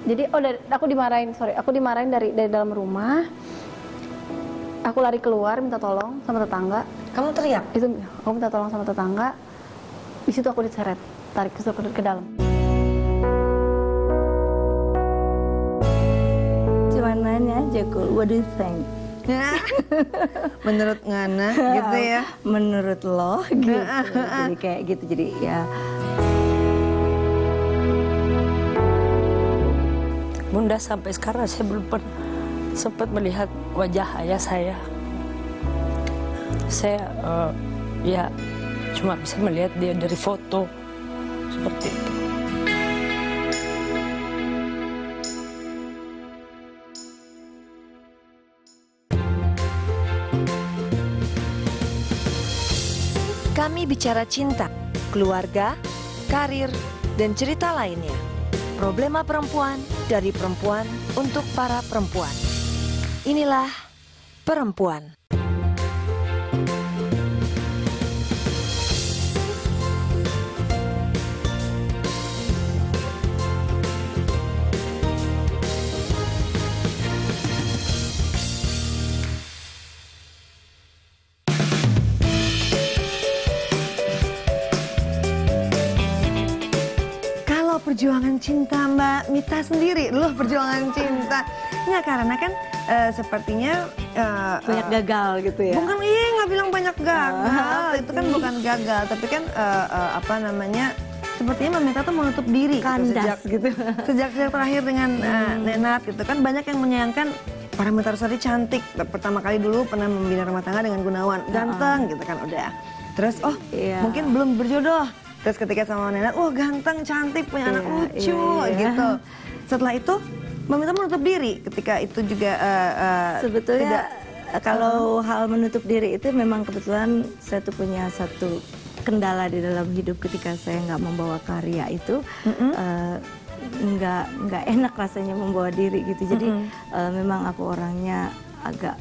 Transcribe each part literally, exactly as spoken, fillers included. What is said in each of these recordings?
Jadi oh dari, aku dimarahin, sorry, aku dimarahin dari dari dalam rumah. Aku lari keluar minta tolong sama tetangga. Kamu teriak? Itu aku minta tolong sama tetangga. Di situ aku diseret, tarik ke, ke dalam. Cuma nanya aja, Kul, what do you think? Menurut Ngana gitu ya? Menurut lo gitu. Jadi kayak gitu, jadi ya. Bunda, sampai sekarang saya belum pernah sempat melihat wajah ayah saya. Saya uh, ya cuma bisa melihat dia dari foto seperti itu. Kami bicara cinta, keluarga, karir, dan cerita lainnya. Problema perempuan dari perempuan untuk para perempuan. Inilah Perempuan. Perjuangan cinta Mbak Mita sendiri loh, perjuangan cinta. Nggak, karena kan uh, sepertinya uh, banyak gagal gitu ya. Bukan, iya nggak bilang banyak gagal, uh, itu kan bukan gagal, tapi kan uh, uh, apa namanya, sepertinya Mbak Mita tuh menutup diri kandas gitu, sejak, gitu. Sejak sejak terakhir dengan uh, Nenat gitu kan, banyak yang menyayangkan Paramitha Rusady cantik. Pertama kali dulu pernah membina rumah tangga dengan Gunawan, ganteng uh -uh. gitu kan udah. Terus oh iya. mungkin belum berjodoh. Terus ketika sama Nenat, wah ganteng, cantik, punya anak lucu, iya, iya. gitu. Setelah itu, Mbak Mita menutup diri ketika itu juga uh, uh, sebetulnya tidak, kalau uh, hal menutup diri itu memang kebetulan saya tuh punya satu kendala di dalam hidup ketika saya nggak membawa karya itu. Mm -hmm. uh, nggak nggak enak rasanya membawa diri gitu. Jadi mm -hmm. uh, memang aku orangnya agak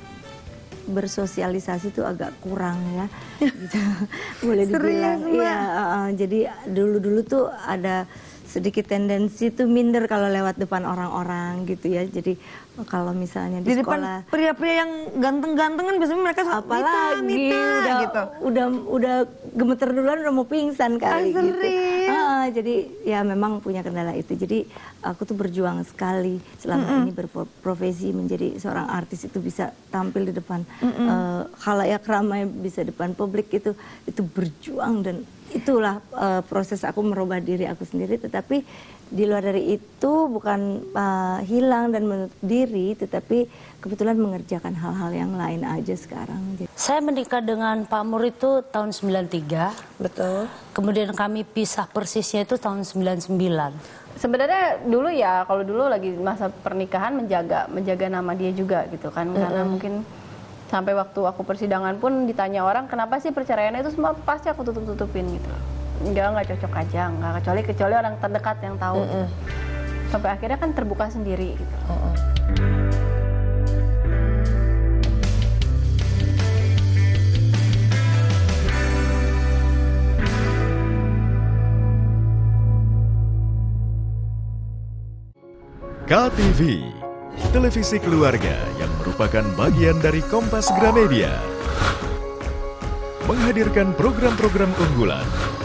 bersosialisasi tuh agak kurang ya, gitu. Boleh dibilang. Iya, uh, jadi dulu-dulu tuh ada sedikit tendensi tuh minder kalau lewat depan orang-orang gitu ya. Jadi kalau misalnya di, di sekolah depan pria-pria yang ganteng-ganteng kan biasanya mereka apalagi Mita, Mita, udah gitu. udah udah gemeter duluan udah mau pingsan kali ah, gitu. Ah, jadi ya memang punya kendala itu. Jadi aku tuh berjuang sekali selama mm -hmm. ini berprofesi menjadi seorang artis itu bisa tampil di depan mm -hmm. uh, khalayak ramai, bisa depan publik, itu itu berjuang dan itulah uh, proses aku merubah diri aku sendiri. Tetapi di luar dari itu bukan uh, hilang dan menutup diri, tetapi kebetulan mengerjakan hal-hal yang lain aja sekarang. Saya menikah dengan Pak Mur itu tahun sembilan tiga. Betul. Kemudian kami pisah persisnya itu tahun sembilan sembilan. Sebenarnya dulu ya, kalau dulu lagi masa pernikahan menjaga menjaga nama dia juga gitu kan. Mm-hmm. Karena mungkin sampai waktu aku persidangan pun ditanya orang, kenapa sih perceraiannya itu semua pasti aku tutup-tutupin gitu. Enggak, enggak cocok aja, enggak, kecuali kecuali orang terdekat yang tahu. Mm-hmm. gitu. Sampai akhirnya kan terbuka sendiri gitu. Mm-hmm. K T V, televisi keluarga yang merupakan bagian dari Kompas Gramedia, menghadirkan program-program unggulan.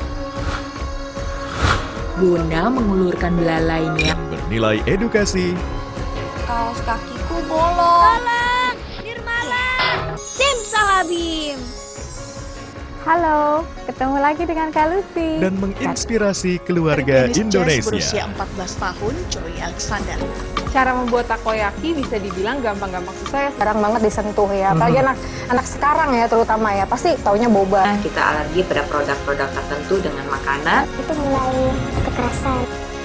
Bunda mengulurkan belalainya yang bernilai edukasi. Kaos kakiku bolong. Tolong, Nirmala. Simsalabim. Halo, ketemu lagi dengan Kak Lucy. Dan menginspirasi keluarga Indonesia. Berusia empat belas tahun, Joy Alexander. Cara membuat takoyaki bisa dibilang gampang-gampang, susah ya. Jarang banget disentuh ya, apalagi anak anak sekarang ya terutama ya, pasti taunya boba. Kita alergi pada produk-produk tertentu dengan makanan. Itu mulai kekerasan.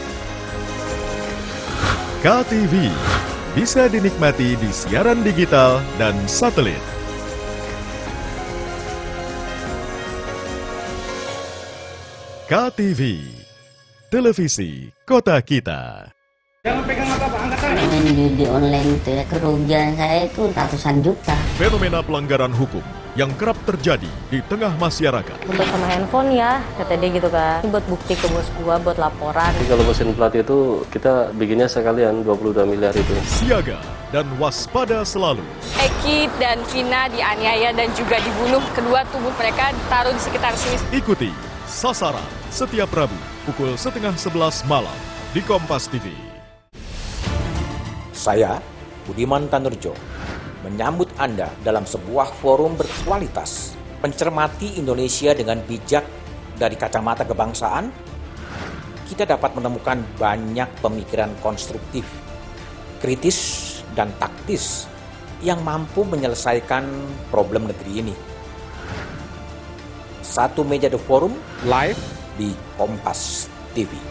K T V bisa dinikmati di siaran digital dan satelit. K T V, televisi kota kita. Jangan pegang apa-apa, angkat tangan. Main judi online itu ya, kerugian saya itu ratusan juta. Fenomena pelanggaran hukum yang kerap terjadi di tengah masyarakat. Untuk sama handphone ya, kata dia gitu kan. Ini buat bukti ke bos gua, buat laporan. Jadi kalau mesin plat itu kita bikinnya sekalian dua puluh dua miliar itu. Siaga dan waspada selalu. Eki dan Vina dianiaya dan juga dibunuh. Kedua tubuh mereka ditaruh di sekitar sini. Ikuti Sasaran setiap Rabu pukul setengah sebelas malam di Kompas T V. Saya, Budiman Tanurjo, menyambut Anda dalam sebuah forum berkualitas, mencermati Indonesia dengan bijak dari kacamata kebangsaan. Kita dapat menemukan banyak pemikiran konstruktif, kritis, dan taktis yang mampu menyelesaikan problem negeri ini. Satu meja The Forum live di Kompas T V.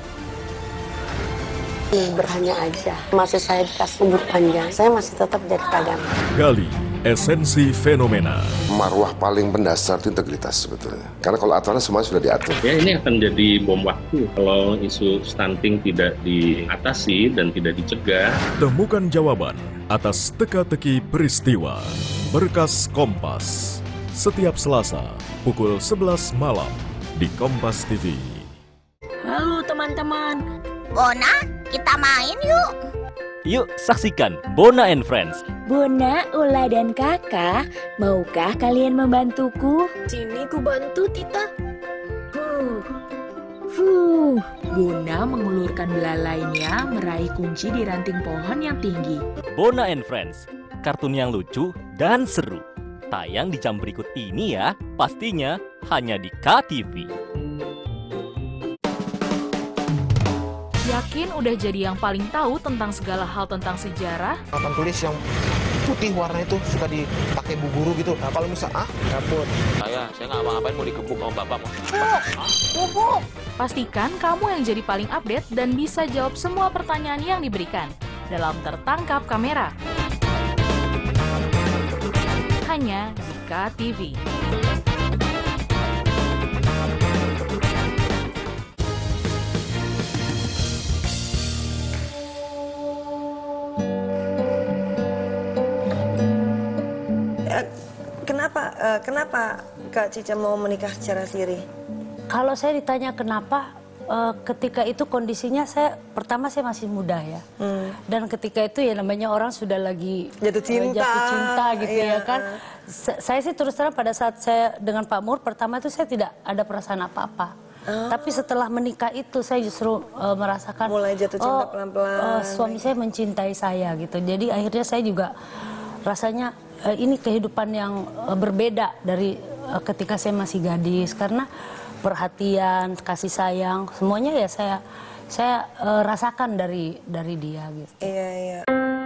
Berhanya aja, masih saya dikasih umur panjang, saya masih tetap jadi kadang. Gali esensi fenomena. Marwah paling mendasar itu integritas sebetulnya. Karena kalau aturannya semua sudah diatur. Ya, ini akan jadi bom waktu kalau isu stunting tidak diatasi dan tidak dicegah. Temukan jawaban atas teka-teki peristiwa. Berkas Kompas. Setiap Selasa pukul sebelas malam di Kompas T V. Halo teman-teman. Bona, kita main yuk. Yuk saksikan Bona and Friends. Bona, Ula, dan Kakak, maukah kalian membantuku? Sini ku bantu, Tita. Huh. Huh. Bona mengulurkan belalainya meraih kunci di ranting pohon yang tinggi. Bona and Friends, kartun yang lucu dan seru. Tayang di jam berikut ini ya, pastinya hanya di K T V. Yakin udah jadi yang paling tahu tentang segala hal tentang sejarah? Papan tulis yang putih warna itu suka dipakai bu guru gitu. Nah kalau misal ah, dapur. Saya, saya nggak apa-apain mau digebuk sama bapak. Bubuk! Pastikan kamu yang jadi paling update dan bisa jawab semua pertanyaan yang diberikan dalam Tertangkap Kamera. Hanya di K T V. Kenapa, uh, kenapa Kak Cica mau menikah secara siri? Kalau saya ditanya kenapa, uh, ketika itu kondisinya saya, pertama saya masih muda ya. Hmm. Dan ketika itu ya namanya orang sudah lagi jatuh cinta, jatuh cinta gitu iya. ya kan. Saya sih terus terang pada saat saya dengan Pak Mur, pertama itu saya tidak ada perasaan apa-apa. Oh. Tapi setelah menikah itu saya justru uh, merasakan mulai jatuh cinta oh, pelan-pelan. Uh, suami saya mencintai saya gitu. Jadi akhirnya saya juga rasanya uh, ini kehidupan yang uh, berbeda dari uh, ketika saya masih gadis, karena perhatian, kasih sayang, semuanya ya saya saya uh, rasakan dari dari dia gitu. Iya, iya.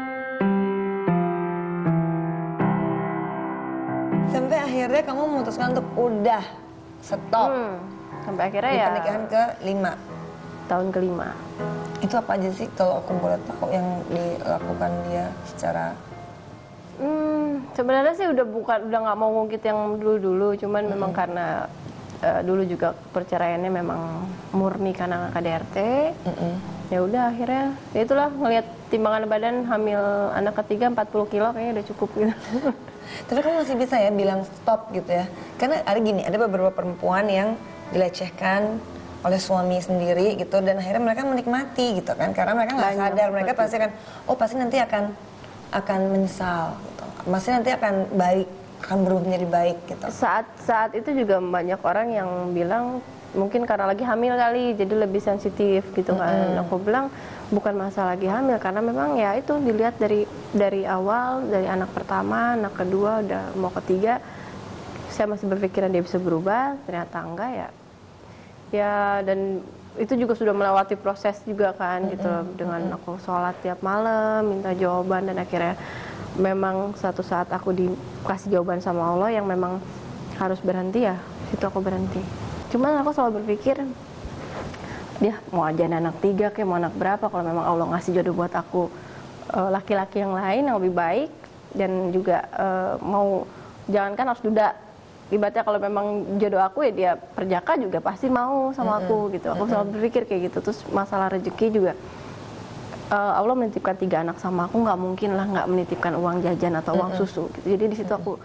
Sampai akhirnya kamu memutuskan untuk udah stop. Hmm. Sampai akhirnya di ya pernikahan ke lima. Tahun kelima. Itu apa aja sih kalau aku boleh tahu yang dilakukan dia secara Hmm, sebenarnya sih udah bukan udah nggak mau ngungkit yang dulu-dulu, cuman hmm. memang karena uh, dulu juga perceraiannya memang murni karena K D R T. Hmm. Ya udah akhirnya ya itulah ngelihat timbangan badan hamil anak ketiga empat puluh kilo kayaknya udah cukup gitu. Tapi kamu masih bisa ya bilang stop gitu ya. Karena ada gini, ada beberapa perempuan yang dilecehkan oleh suami sendiri gitu dan akhirnya mereka menikmati gitu kan, karena mereka nggak sadar, mereka pasti akan oh pasti nanti akan akan menyesal gitu. Pasti nanti akan baik, akan berubah menjadi baik gitu. Saat saat itu juga banyak orang yang bilang mungkin karena lagi hamil kali jadi lebih sensitif gitu kan. Mm-hmm. Aku bilang bukan masalah lagi hamil, karena memang ya itu dilihat dari dari awal, dari anak pertama, anak kedua, udah mau ketiga saya masih berpikiran dia bisa berubah, ternyata enggak ya. Ya dan itu juga sudah melewati proses juga kan gitu, mm-hmm. dengan aku sholat tiap malam minta jawaban dan akhirnya memang suatu saat aku dikasih jawaban sama Allah yang memang harus berhenti, ya situ aku berhenti. Cuman aku selalu berpikir dia mau aja anak tiga kayak mau anak berapa, kalau memang Allah ngasih jodoh buat aku laki-laki yang lain yang lebih baik dan juga uh, mau jangankan harus duda. Ibaratnya kalau memang jodoh aku ya dia perjaka juga pasti mau sama aku mm-hmm. gitu. Aku selalu berpikir kayak gitu. Terus masalah rezeki juga uh, Allah menitipkan tiga anak sama aku, nggak mungkin lah nggak menitipkan uang jajan atau uang mm-hmm. susu. Gitu. Jadi di situ aku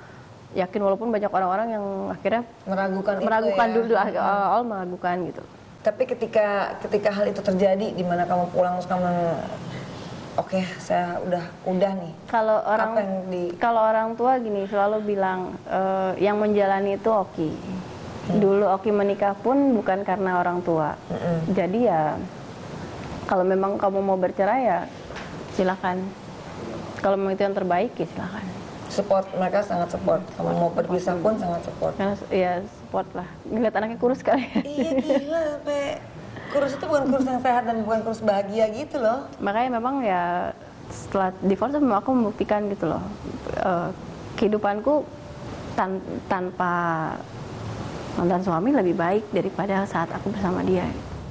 yakin walaupun banyak orang-orang yang akhirnya meragukan meragukan itu ya. dulu awal meragukan gitu. Tapi ketika ketika hal itu terjadi, di mana kamu pulang terus kamu oke, okay, saya udah udah nih. Kalau orang di... kalau orang tua gini selalu bilang uh, yang menjalani itu Oki. Hmm. Dulu Oki menikah pun bukan karena orang tua. Hmm. Jadi ya kalau memang kamu mau bercerai ya silakan. Kalau memang itu yang terbaik ya silakan. Support, mereka sangat support. Kamu mau berpisah pun sangat support. Karena ya support lah. Ngeliat anaknya kurus kali. Iya gila, sampai kurus itu bukan kurus yang sehat dan bukan kurus bahagia gitu loh. Makanya memang ya setelah divorce memang aku membuktikan gitu loh. Uh, kehidupanku tan tanpa mantan suami lebih baik daripada saat aku bersama dia.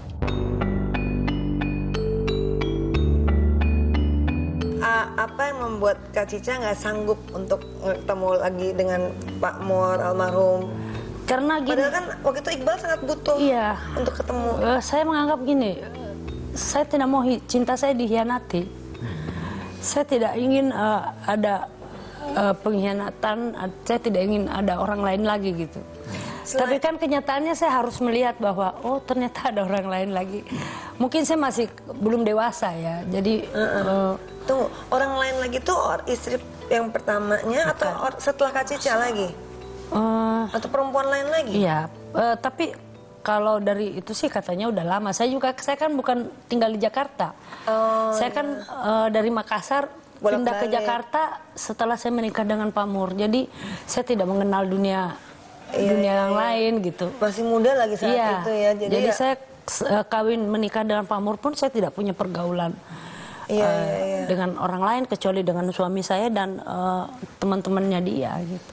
Apa yang membuat Kak Cica nggak sanggup untuk ketemu lagi dengan Pak Mor almarhum? Karena gini. Padahal kan waktu itu Iqbal sangat butuh iya, untuk ketemu. Uh, saya menganggap gini, saya tidak mau cinta saya dihianati. Saya tidak ingin uh, ada uh, pengkhianatan. Saya tidak ingin ada orang lain lagi gitu. Selain... Tapi kan kenyataannya saya harus melihat bahwa oh ternyata ada orang lain lagi. Mungkin saya masih belum dewasa ya. Jadi uh -uh. Uh, tunggu, orang lain lagi tuh istri yang pertamanya atau or, setelah Kak Cica lagi? Uh, atau perempuan lain lagi? Iya, uh, tapi kalau dari itu sih katanya udah lama. Saya juga, saya kan bukan tinggal di Jakarta. Oh, saya kan uh, dari Makassar pindah ke Jakarta setelah saya menikah dengan Pak Mur. Jadi saya tidak mengenal dunia iya, dunia iya, yang iya. lain gitu. Masih muda lagi saat iya. itu ya. Jadi, Jadi ya... saya uh, kawin menikah dengan Pak Mur pun saya tidak punya pergaulan. Iya, uh, iya, iya. Dengan orang lain kecuali dengan suami saya dan uh, teman-temannya dia gitu.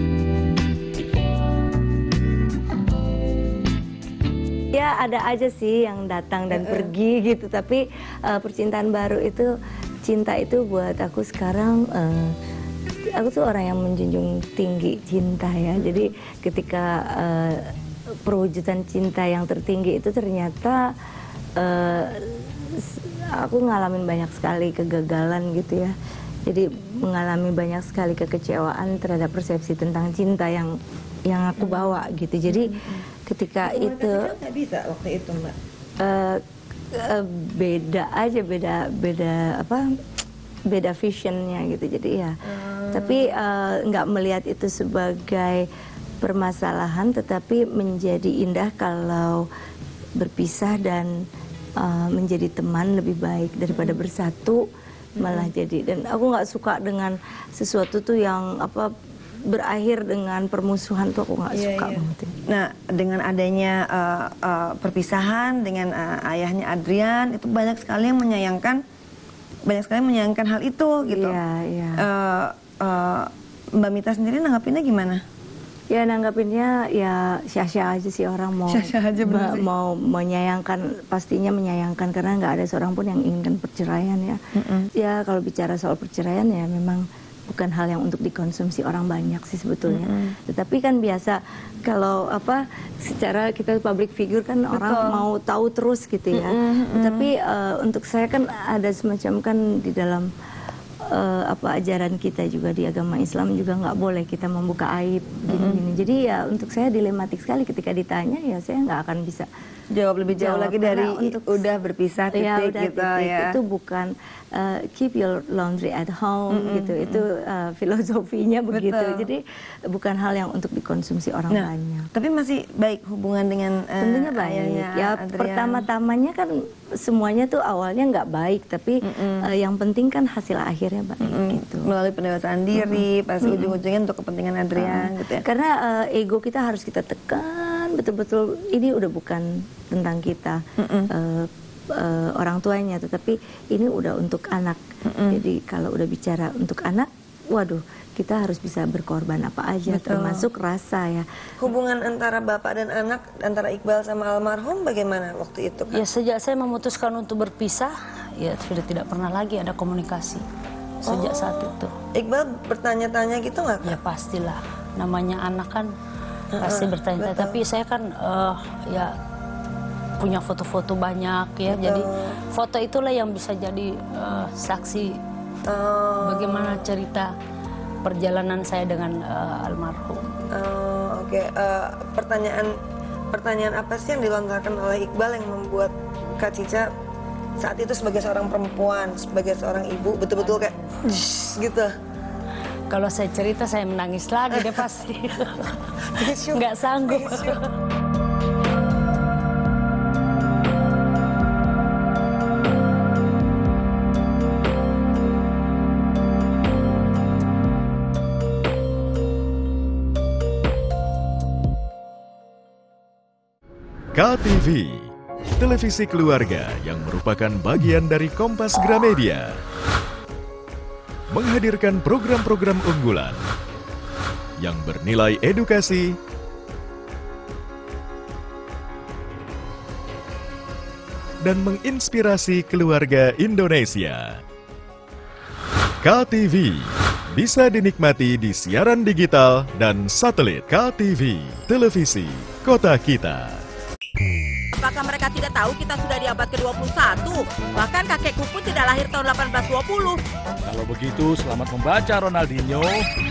Ya ada aja sih yang datang dan uh -uh. pergi gitu, tapi uh, percintaan baru itu, cinta itu buat aku sekarang, uh, aku tuh orang yang menjunjung tinggi cinta ya. Jadi ketika uh, perwujudan cinta yang tertinggi itu ternyata uh, aku ngalamin banyak sekali kegagalan gitu ya. Jadi mengalami banyak sekali kekecewaan terhadap persepsi tentang cinta yang yang aku bawa gitu. Jadi ketika itu nggak bisa waktu itu Mbak. Uh, uh, beda aja, beda beda apa? Beda visionnya gitu. Jadi ya. Hmm. Tapi uh, nggak melihat itu sebagai permasalahan, tetapi menjadi indah kalau berpisah dan uh, menjadi teman lebih baik daripada bersatu. Malah hmm. jadi, dan aku nggak suka dengan sesuatu tuh yang apa berakhir dengan permusuhan tuh aku nggak yeah, suka yeah. banget. Nah dengan adanya uh, uh, perpisahan dengan uh, ayahnya Adrian itu banyak sekali yang menyayangkan, banyak sekali yang menyayangkan hal itu gitu. Yeah, yeah. Uh, uh, Mbak Mita sendiri nanggapinnya gimana? Ya nanggapinnya ya syah-syah aja sih, orang mau syah-syah aja mau menyayangkan, pastinya menyayangkan karena nggak ada seorang pun yang inginkan perceraian ya. Mm-hmm. Ya kalau bicara soal perceraian ya memang bukan hal yang untuk dikonsumsi orang banyak sih sebetulnya. Mm-hmm. Tetapi kan biasa kalau apa secara kita public figure kan betul. Orang mau tahu terus gitu ya. Mm-hmm. Tapi uh, untuk saya kan ada semacam kan di dalam Uh, apa ajaran kita juga di agama Islam juga nggak boleh kita membuka aib gini-gini. Mm-hmm. Jadi ya untuk saya dilematik sekali ketika ditanya, ya saya nggak akan bisa jawab lebih jauh jawab lagi dari untuk udah berpisah titik ya, udah, gitu titik. ya. Itu bukan uh, keep your laundry at home mm-hmm. gitu. Itu uh, filosofinya begitu. Betul. Jadi bukan hal yang untuk dikonsumsi orang nah, banyak. Tapi masih baik hubungan dengan uh, tentunya baik. Ya pertama-tamanya kan semuanya tuh awalnya nggak baik, tapi mm-hmm. uh, yang penting kan hasil akhirnya baik mm-hmm. gitu. Melalui pendewasaan diri, mm-hmm. pas mm-hmm. ujung-ujungnya untuk kepentingan Adrian uh, gitu ya. Karena uh, ego kita harus kita tekan betul-betul, ini udah bukan tentang kita mm-hmm. uh, uh, orang tuanya, tetapi ini udah untuk anak. Mm-hmm. Jadi kalau udah bicara untuk anak, waduh, kita harus bisa berkorban apa aja. Betul. Termasuk rasa ya. Hubungan antara bapak dan anak, antara Iqbal sama almarhum bagaimana waktu itu kan? Ya sejak saya memutuskan untuk berpisah, ya sudah tidak pernah lagi ada komunikasi sejak oh. saat itu. Iqbal bertanya-tanya gitu nggak? Ya pastilah, namanya anak kan uh-uh, pasti bertanya. Tapi saya kan uh, ya punya foto-foto banyak ya. Betul. Jadi foto itulah yang bisa jadi uh, saksi oh. bagaimana cerita perjalanan saya dengan uh, almarhum. Uh, Oke, okay. uh, pertanyaan pertanyaan apa sih yang dilontarkan oleh Iqbal yang membuat Kak Cica saat itu sebagai seorang perempuan, sebagai seorang ibu betul-betul kayak gitu? Kalau saya cerita saya menangis lagi deh pasti. Nggak sanggup. K T V, televisi keluarga yang merupakan bagian dari Kompas Gramedia, menghadirkan program-program unggulan yang bernilai edukasi, dan menginspirasi keluarga Indonesia. K T V bisa dinikmati di siaran digital dan satelit. K T V, televisi kota kita. Apakah mereka tidak tahu kita sudah di abad ke dua puluh satu? Bahkan kakekku pun tidak lahir tahun delapan belas dua puluh. Kalau begitu, selamat membaca Ronaldinho.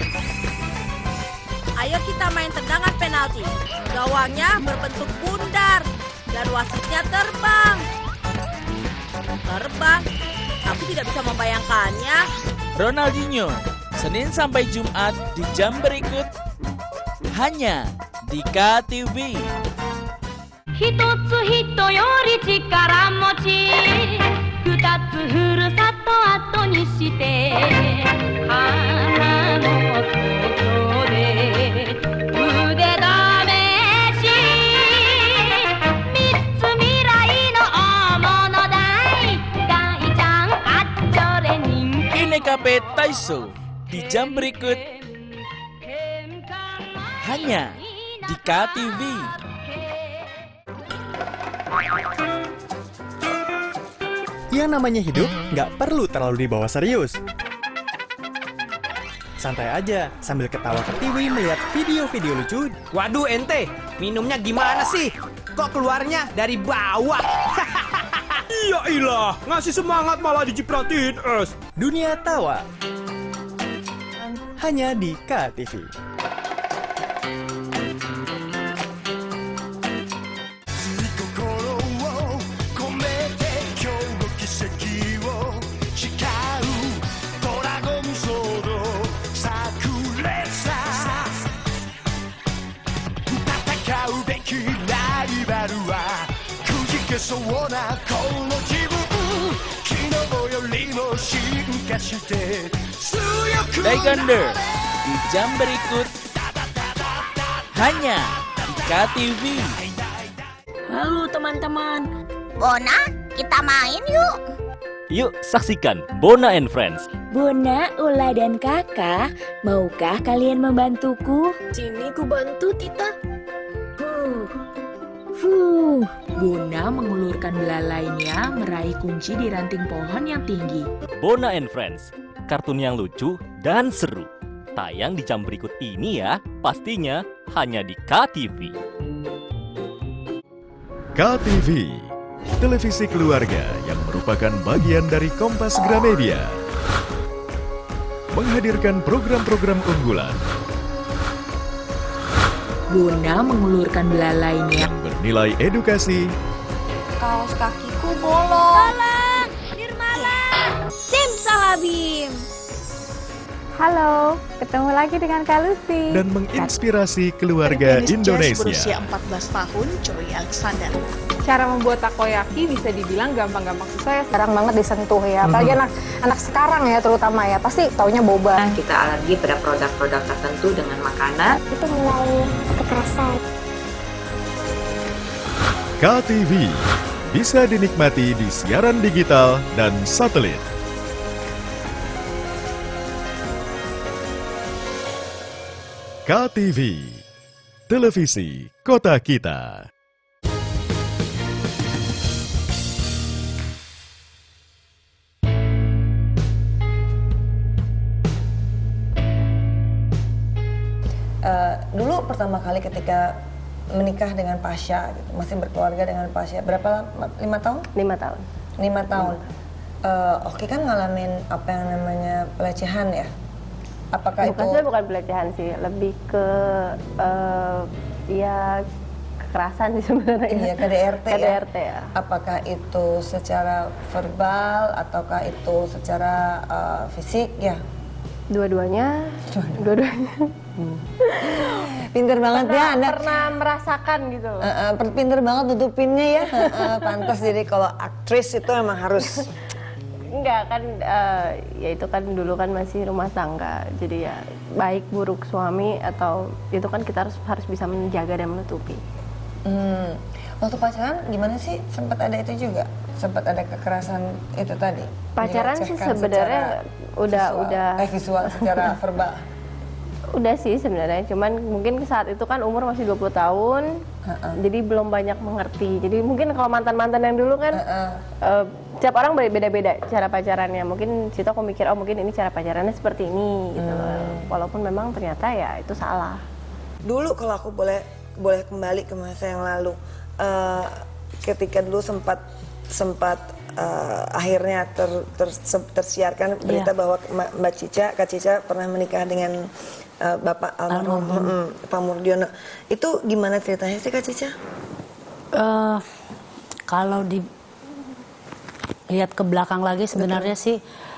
Ayo kita main tendangan penalti. Gawangnya berbentuk bundar dan wasitnya terbang. Terbang? Aku tidak bisa membayangkannya. Ronaldinho, Senin sampai Jumat di jam berikut. Hanya di K T V. 一つ人より力持ち二つふるさと後にして母のことで腕試し三つ未来の大物大大ちゃんあっちょれ人気 K P Taiso di jam berikut. Hanya di K T V. Yang namanya hidup nggak perlu terlalu dibawa serius. Santai aja sambil ketawa ke T V melihat video-video lucu. Waduh ente, minumnya gimana sih? Kok keluarnya dari bawah? Ya ilah, ngasih semangat malah dicipratin es. Dunia tawa. Hanya di K T V. Daigonder di jam berikut. Hanya di K T V. Halo teman-teman. Bona, kita main yuk. Yuk saksikan Bona and Friends. Bona, Ula, dan Kakak, maukah kalian membantuku? Sini ku bantu, Tita. Huh. Huh. Bona mengulurkan belalainya meraih kunci di ranting pohon yang tinggi. Bona and Friends, kartun yang lucu dan seru. Tayang di jam berikut ini ya, pastinya hanya di K T V. K T V, televisi keluarga yang merupakan bagian dari Kompas Gramedia, menghadirkan program-program unggulan Bona mengulurkan belalainya yang bernilai edukasi, kaos kakiku bolong. Tolong, Nirmala. Simsalabim. Halo, ketemu lagi dengan Kak Lucy. dan menginspirasi keluarga Indonesia. Berusia empat belas tahun, Joy Alexander. Cara membuat takoyaki bisa dibilang gampang-gampang susah ya. Jarang banget disentuh ya, apalagi anak anak sekarang ya terutama ya, pasti taunya boba. Kita alergi pada produk-produk tertentu dengan makanan. Itu mulai kekerasan. K T V bisa dinikmati di siaran digital dan satelit. K T V, televisi kota kita. Uh, dulu pertama kali ketika menikah dengan Pasha, gitu, masih berkeluarga dengan Pasha, berapa lama? Lima tahun? Lima tahun. Lima tahun. Uh, Oki kan ngalamin apa yang namanya pelecehan ya? Apakah bukan, itu? Bukan bukan pelecehan sih, lebih ke uh, ya kekerasan sih sebenarnya. Iya, K D R T, K D R T ya. ya. Apakah itu secara verbal ataukah itu secara uh, fisik ya? Dua-duanya. Dua-duanya. Hmm. Pinter banget pernah, ya Anda. Pernah merasakan gitu loh. Uh, uh, pinter banget nutupinnya ya. uh, uh, pantas jadi kalau aktris itu emang harus. Enggak kan, uh, ya itu kan dulu kan masih rumah tangga. Jadi ya baik buruk suami atau itu kan kita harus harus bisa menjaga dan menutupi. Hmm. Waktu pacaran gimana sih? Sempat ada itu juga? Sempat ada kekerasan itu tadi? Pacaran sih sebenarnya udah visual, udah eh visual secara verbal. Udah sih sebenarnya, cuman mungkin saat itu kan umur masih dua puluh tahun, uh-uh. jadi belum banyak mengerti. Jadi mungkin kalau mantan-mantan yang dulu kan uh-uh. uh, setiap orang beda-beda cara pacarannya. Mungkin situ aku mikir, oh mungkin ini cara pacarannya seperti ini gitu. Hmm. Walaupun memang ternyata ya itu salah. Dulu kalau aku boleh boleh kembali ke masa yang lalu, uh, ketika dulu sempat sempat uh, akhirnya ter, ter, tersiarkan berita yeah. bahwa Mbak Cica, Kak Cica pernah menikah dengan uh, Bapak almarhum mm, Pak Murdiono. Itu gimana ceritanya sih Kak Cica? Uh, kalau di lihat ke belakang lagi sebenarnya Betul. sih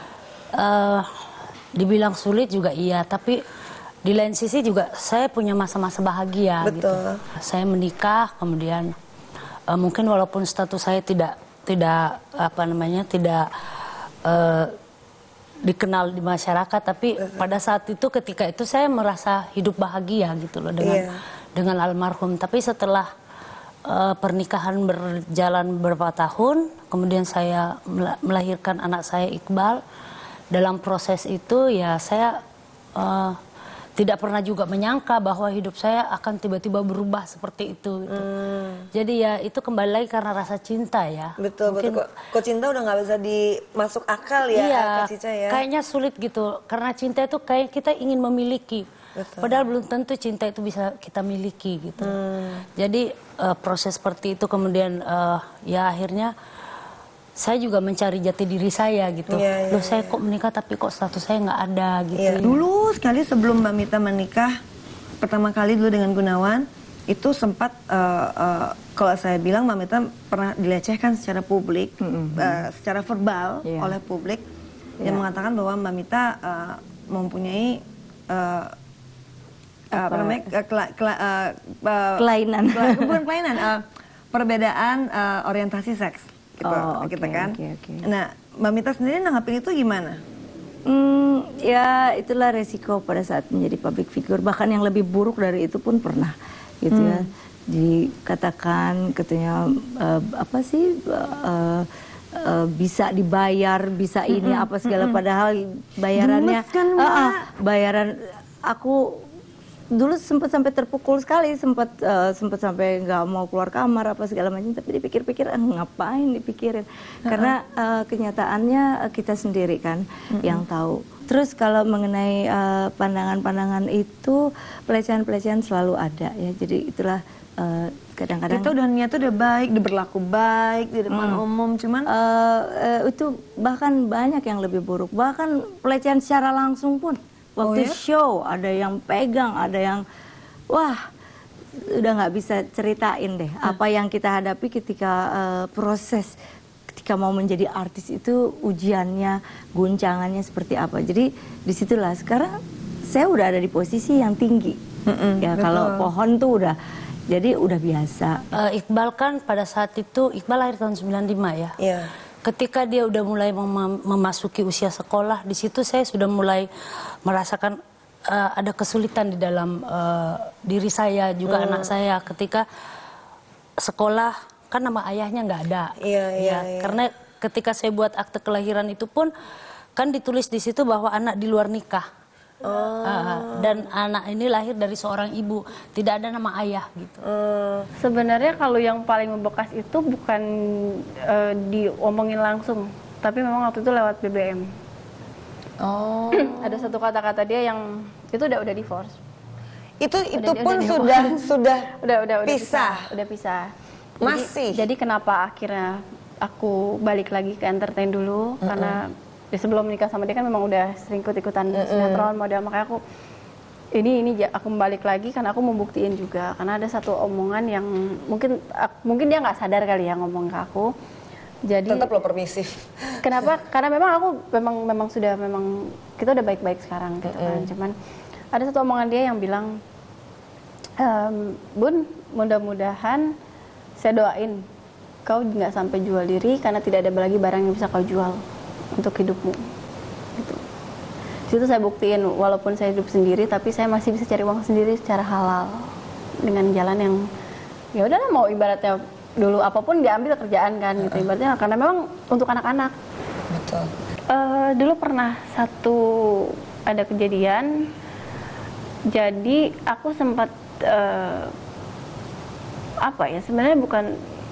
uh, dibilang sulit juga iya, tapi di lain sisi juga saya punya masa-masa bahagia. Betul. Gitu. Saya menikah, kemudian uh, mungkin walaupun status saya tidak tidak apa namanya tidak uh, dikenal di masyarakat, tapi uh-huh. pada saat itu ketika itu saya merasa hidup bahagia gitu loh dengan yeah. dengan almarhum. Tapi setelah uh, pernikahan berjalan beberapa tahun, kemudian saya melahirkan anak saya Iqbal. Dalam proses itu ya saya uh, tidak pernah juga menyangka bahwa hidup saya akan tiba-tiba berubah seperti itu. Gitu. Hmm. Jadi ya itu kembali lagi karena rasa cinta ya. Betul, Mungkin, betul. Kok, kok cinta udah nggak bisa dimasuk akal ya, iya, Kak Cica ya? Kayaknya sulit gitu. Karena cinta itu kayak kita ingin memiliki. Betul. Padahal belum tentu cinta itu bisa kita miliki gitu. Hmm. Jadi uh, proses seperti itu kemudian uh, ya akhirnya saya juga mencari jati diri saya gitu. Yeah, yeah, Loh saya kok menikah tapi kok status saya nggak ada gitu. Yeah. Dulu sekali sebelum Mbak Mita menikah, pertama kali dulu dengan Gunawan, itu sempat, uh, uh, kalau saya bilang Mbak Mita pernah dilecehkan secara publik, mm-hmm. uh, secara verbal yeah. oleh publik, yeah. yang mengatakan bahwa Mbak Mita uh, mempunyai uh, apa, apa namanya, uh, kela, kela, uh, uh, kelainan, kela, bukan kelainan, uh, perbedaan uh, orientasi seks. Gitu, oh, okay, gitu kan. Okay, okay. Nah, Mbak Mita sendiri nanggapin itu gimana? Hmm, ya itulah resiko pada saat menjadi public figure. Bahkan yang lebih buruk dari itu pun pernah, gitu hmm. ya. Dikatakan katanya uh, apa sih uh, uh, bisa dibayar, bisa ini mm-hmm. apa segala. Mm-hmm. Padahal bayarannya, kan, uh, uh, bayaran aku. Dulu sempat sampai terpukul sekali, sempat uh, sempat sampai nggak mau keluar kamar apa segala macam, tapi dipikir-pikir ah, ngapain dipikirin, uh-huh. karena uh, kenyataannya uh, kita sendiri kan uh-huh. yang tahu. Terus kalau mengenai uh, pandangan-pandangan itu, pelecehan-pelecehan selalu ada ya, jadi itulah uh, kadang-kadang kita udah niatnya udah baik, udah berlaku baik di depan hmm. umum, cuman uh, uh, itu bahkan banyak yang lebih buruk, bahkan pelecehan secara langsung pun. Waktu oh, ya? show ada yang pegang, ada yang wah udah nggak bisa ceritain deh hmm. apa yang kita hadapi ketika uh, proses ketika mau menjadi artis itu ujiannya, guncangannya seperti apa. Jadi disitulah sekarang saya udah ada di posisi yang tinggi. Mm-mm, ya betul. Kalau pohon tuh udah jadi udah biasa. Uh, Iqbal kan pada saat itu Iqbal lahir tahun sembilan puluh lima ya. Yeah. Ketika dia udah mulai mem memasuki usia sekolah, di situ saya sudah mulai merasakan uh, ada kesulitan di dalam uh, diri saya juga hmm. anak saya ketika sekolah kan nama ayahnya nggak ada. Iya, iya, ya, iya. Karena ketika saya buat akte kelahiran itu pun kan ditulis di situ bahwa anak di luar nikah. Oh. Uh, dan anak ini lahir dari seorang ibu, tidak ada nama ayah gitu. Uh, sebenarnya kalau yang paling membekas itu bukan uh, diomongin langsung, tapi memang waktu itu lewat B B M. Oh. Ada satu kata-kata dia yang itu udah udah divorce. Itu itu udah, pun udah sudah sudah udah udah udah pisah. pisah. Udah pisah. Masih. Jadi, jadi kenapa akhirnya aku balik lagi ke entertain dulu, mm-hmm. karena di sebelum menikah sama dia kan memang udah sering ikut-ikutan mm-hmm. sinetron model, makanya aku ini ini aku balik lagi karena aku mau buktiin juga, karena ada satu omongan yang mungkin mungkin dia nggak sadar kali ya ngomong ke aku. Jadi tetap lo permisif. Kenapa? Karena memang aku memang memang sudah memang kita udah baik-baik sekarang gitu kan. Mm-hmm. Cuman ada satu omongan dia yang bilang, ehm, Bun, mudah-mudahan saya doain kau nggak sampai jual diri karena tidak ada lagi barang yang bisa kau jual untuk hidupmu. Gitu. Situ saya buktiin walaupun saya hidup sendiri tapi saya masih bisa cari uang sendiri secara halal dengan jalan yang ya udahlah, mau ibaratnya dulu apapun diambil kerjaan kan gitu ibaratnya, karena memang untuk anak-anak. Betul. Uh, dulu pernah satu ada kejadian, jadi aku sempat uh, apa ya sebenarnya bukan,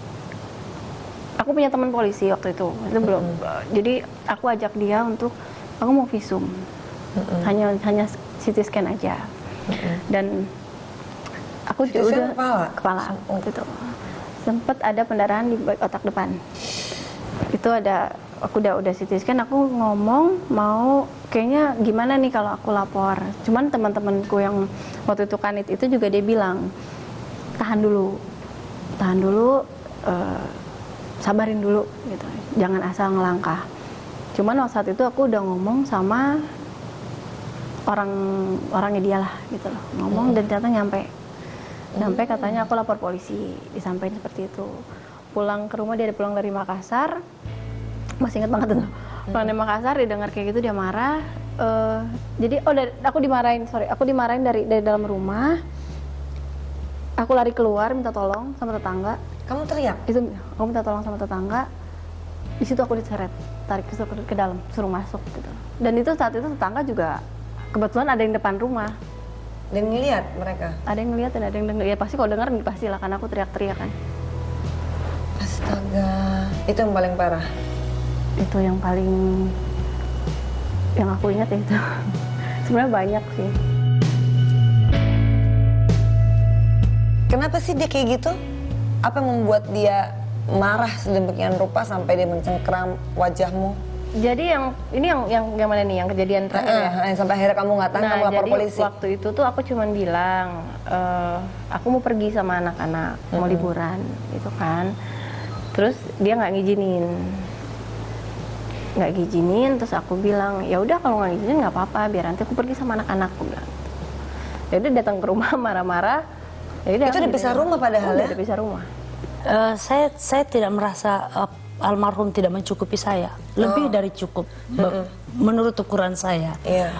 aku punya teman polisi waktu itu itu mm-hmm. belum, uh, jadi aku ajak dia untuk aku mau visum, mm-hmm. hanya hanya C T scan aja, mm-hmm. dan aku C T udah kepala, kepala waktu itu sempat ada pendarahan di otak depan. Itu ada, aku udah udah C T scan, aku ngomong mau kayaknya gimana nih kalau aku lapor. Cuman teman-temanku yang waktu itu kanit itu juga dia bilang tahan dulu, tahan dulu, uh, sabarin dulu gitu, jangan asal ngelangkah. Cuman waktu saat itu aku udah ngomong sama orang orangnya dia lah gitu loh, ngomong hmm. dan ternyata nyampe. Sampai katanya aku lapor polisi, disampaikan seperti itu. Pulang ke rumah, dia ada pulang dari Makassar, masih ingat banget tuh. Pulang dari Makassar, dia dengar kayak gitu dia marah. Uh, jadi oh dari, aku dimarahin, sorry, aku dimarahin dari dari dalam rumah. Aku lari keluar minta tolong sama tetangga. Kamu teriak? Itu aku minta tolong sama tetangga. Di situ aku diseret, tarik ke, ke dalam, suruh masuk gitu. Dan itu saat itu tetangga juga kebetulan ada yang depan rumah. Dan ngeliat mereka? Ada yang ngeliat dan ada yang denger. Ya pasti kalau denger pasti lah, karena aku teriak-teriak kan. Astaga, itu yang paling parah? Itu yang paling, yang aku ingat itu. Sebenarnya banyak sih. Kenapa sih dia kayak gitu? Apa yang membuat dia marah sedemikian rupa sampai dia mencengkeram wajahmu? Jadi yang ini yang yang yang mana nih, yang kejadian terakhir uh, ya? Yang sampai akhirnya kamu nggak tahan, nah, kamu lapor jadi polisi. Waktu itu tuh aku cuman bilang, e, aku mau pergi sama anak-anak, mm-hmm. mau liburan, gitu kan. Terus dia nggak ngizinin, nggak ngizinin. Terus aku bilang, ya udah kalau nggak ngizinin nggak apa-apa, biar nanti aku pergi sama anak-anak. Aku bilang. Ya udah datang ke rumah marah-marah. Ya udah. Itu udah pisah rumah padahal ya? Udah pisah rumah. Uh, saya saya tidak merasa uh, almarhum tidak mencukupi saya, lebih oh. dari cukup mm-hmm. menurut ukuran saya. Yeah.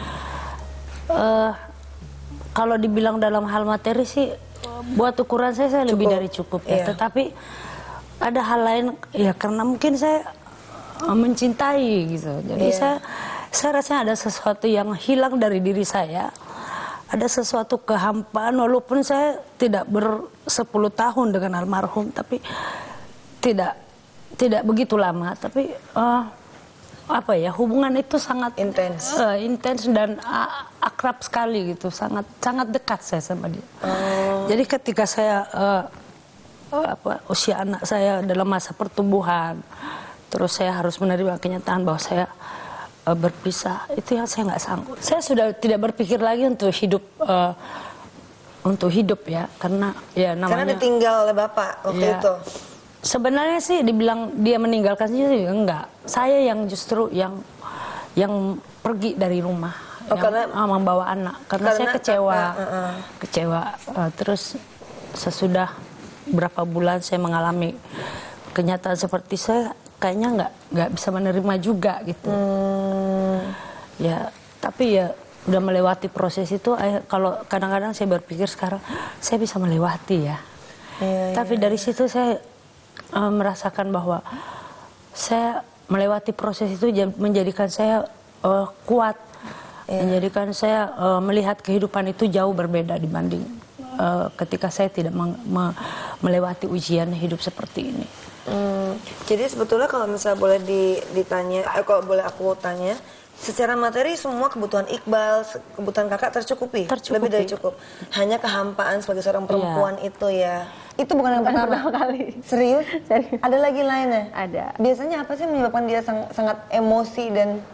Uh, kalau dibilang dalam hal materi sih, buat ukuran saya saya cukup. Lebih dari cukup ya. Yeah. Tetapi ada hal lain ya, karena mungkin saya uh, mencintai gitu. Jadi yeah. saya saya rasanya ada sesuatu yang hilang dari diri saya. Ada sesuatu kehampaan, walaupun saya tidak bersepuluh tahun dengan almarhum, tapi tidak tidak begitu lama, tapi uh, apa ya, hubungan itu sangat intens, uh, intens dan uh, akrab sekali gitu, sangat sangat dekat saya sama dia. Oh. Jadi ketika saya uh, uh, apa usia anak saya dalam masa pertumbuhan, terus saya harus menerima kenyataan bahwa saya uh, berpisah, itu yang saya nggak sanggup. Saya sudah tidak berpikir lagi untuk hidup. Uh, untuk hidup ya, karena ya namanya. Karena ditinggal oleh bapak waktu ya, itu. Sebenarnya sih dibilang dia meninggalkan sih enggak. Saya yang justru yang yang pergi dari rumah, oh, yang karena, membawa anak. Karena, karena saya kecewa, uh, uh. kecewa. Uh, terus sesudah berapa bulan saya mengalami kenyataan seperti saya, kayaknya nggak nggak bisa menerima juga gitu. Hmm. Ya, tapi ya udah melewati proses itu. Kalau kadang-kadang saya berpikir sekarang saya bisa melewati ya. Iya, tapi iya. Dari situ saya Uh, merasakan bahwa saya melewati proses itu menjadikan saya uh, kuat, yeah. menjadikan saya uh, melihat kehidupan itu jauh berbeda dibanding uh, ketika saya tidak me me melewati ujian hidup seperti ini. Hmm, jadi sebetulnya kalau misalnya boleh di, ditanya, eh, kalau boleh aku tanya, secara materi semua kebutuhan Iqbal, kebutuhan kakak tercukupi, tercukupi. Lebih dari cukup. Hanya kehampaan sebagai seorang perempuan yeah. itu ya. Itu bukan yang pertama. pertama kali. Serius? Serius. Ada lagi lainnya? Ada. Biasanya apa sih menyebabkan dia sang, sangat emosi dan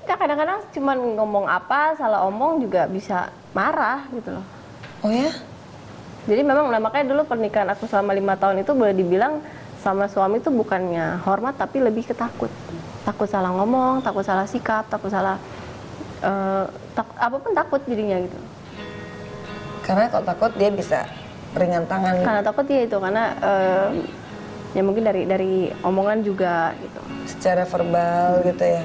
Ya kadang-kadang cuma ngomong apa, salah omong juga bisa marah gitu loh. Oh ya? Jadi memang nah, makanya dulu pernikahan aku selama lima tahun itu boleh dibilang sama suami itu bukannya hormat tapi lebih ketakut. Takut salah ngomong, takut salah sikap, takut salah uh, tak, apapun takut jadinya gitu. Karena kalau takut dia bisa ringan tangan. Karena takut dia itu karena uh, ya mungkin dari dari omongan juga gitu. Secara verbal gitu ya.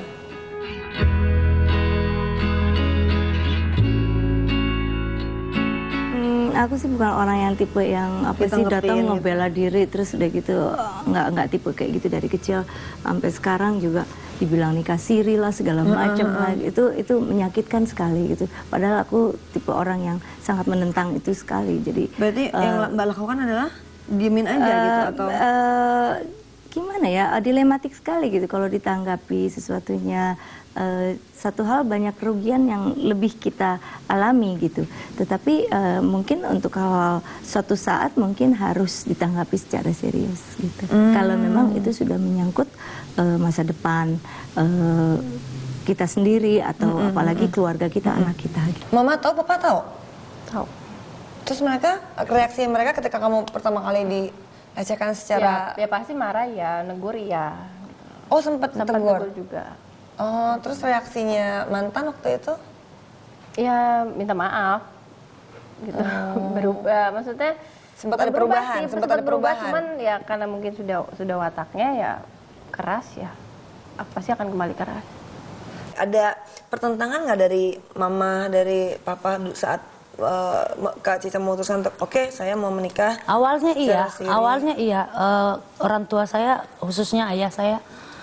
Aku sih bukan orang yang tipe yang apa sih datang ngebela diri terus udah gitu nggak nggak tipe kayak gitu dari kecil sampai sekarang juga dibilang nikah siri lah segala macam uh, uh, uh. lah itu itu menyakitkan sekali gitu. Padahal aku tipe orang yang sangat menentang itu sekali. Jadi berarti uh, yang Mbak lakukan adalah diemin aja uh, gitu atau uh, gimana ya dilematik sekali gitu kalau ditanggapi sesuatunya. Uh, satu hal banyak kerugian yang lebih kita alami gitu, tetapi uh, mungkin untuk hal suatu saat mungkin harus ditanggapi secara serius gitu. Hmm. Kalau memang itu sudah menyangkut uh, masa depan uh, kita sendiri atau hmm, apalagi hmm, keluarga kita, hmm. anak kita. Gitu. Mama tahu, Papa tahu? Tahu. Terus mereka reaksi mereka ketika kamu pertama kali dilecehkan secara? Ya, ya pasti marah ya, negur ya. Oh sempat negur juga. Oh, terus reaksinya mantan waktu itu? Ya minta maaf, gitu. Oh. Berubah, maksudnya sempat ada perubahan, sih, sempat ada berubah, perubahan. Cuman ya karena mungkin sudah sudah wataknya ya keras ya, pasti akan kembali keras. Ada pertentangan nggak dari mama, dari papa saat uh, Kak Cica memutuskan untuk oke okay, saya mau menikah? Awalnya iya, awalnya iya. Uh, orang tua saya, khususnya ayah saya.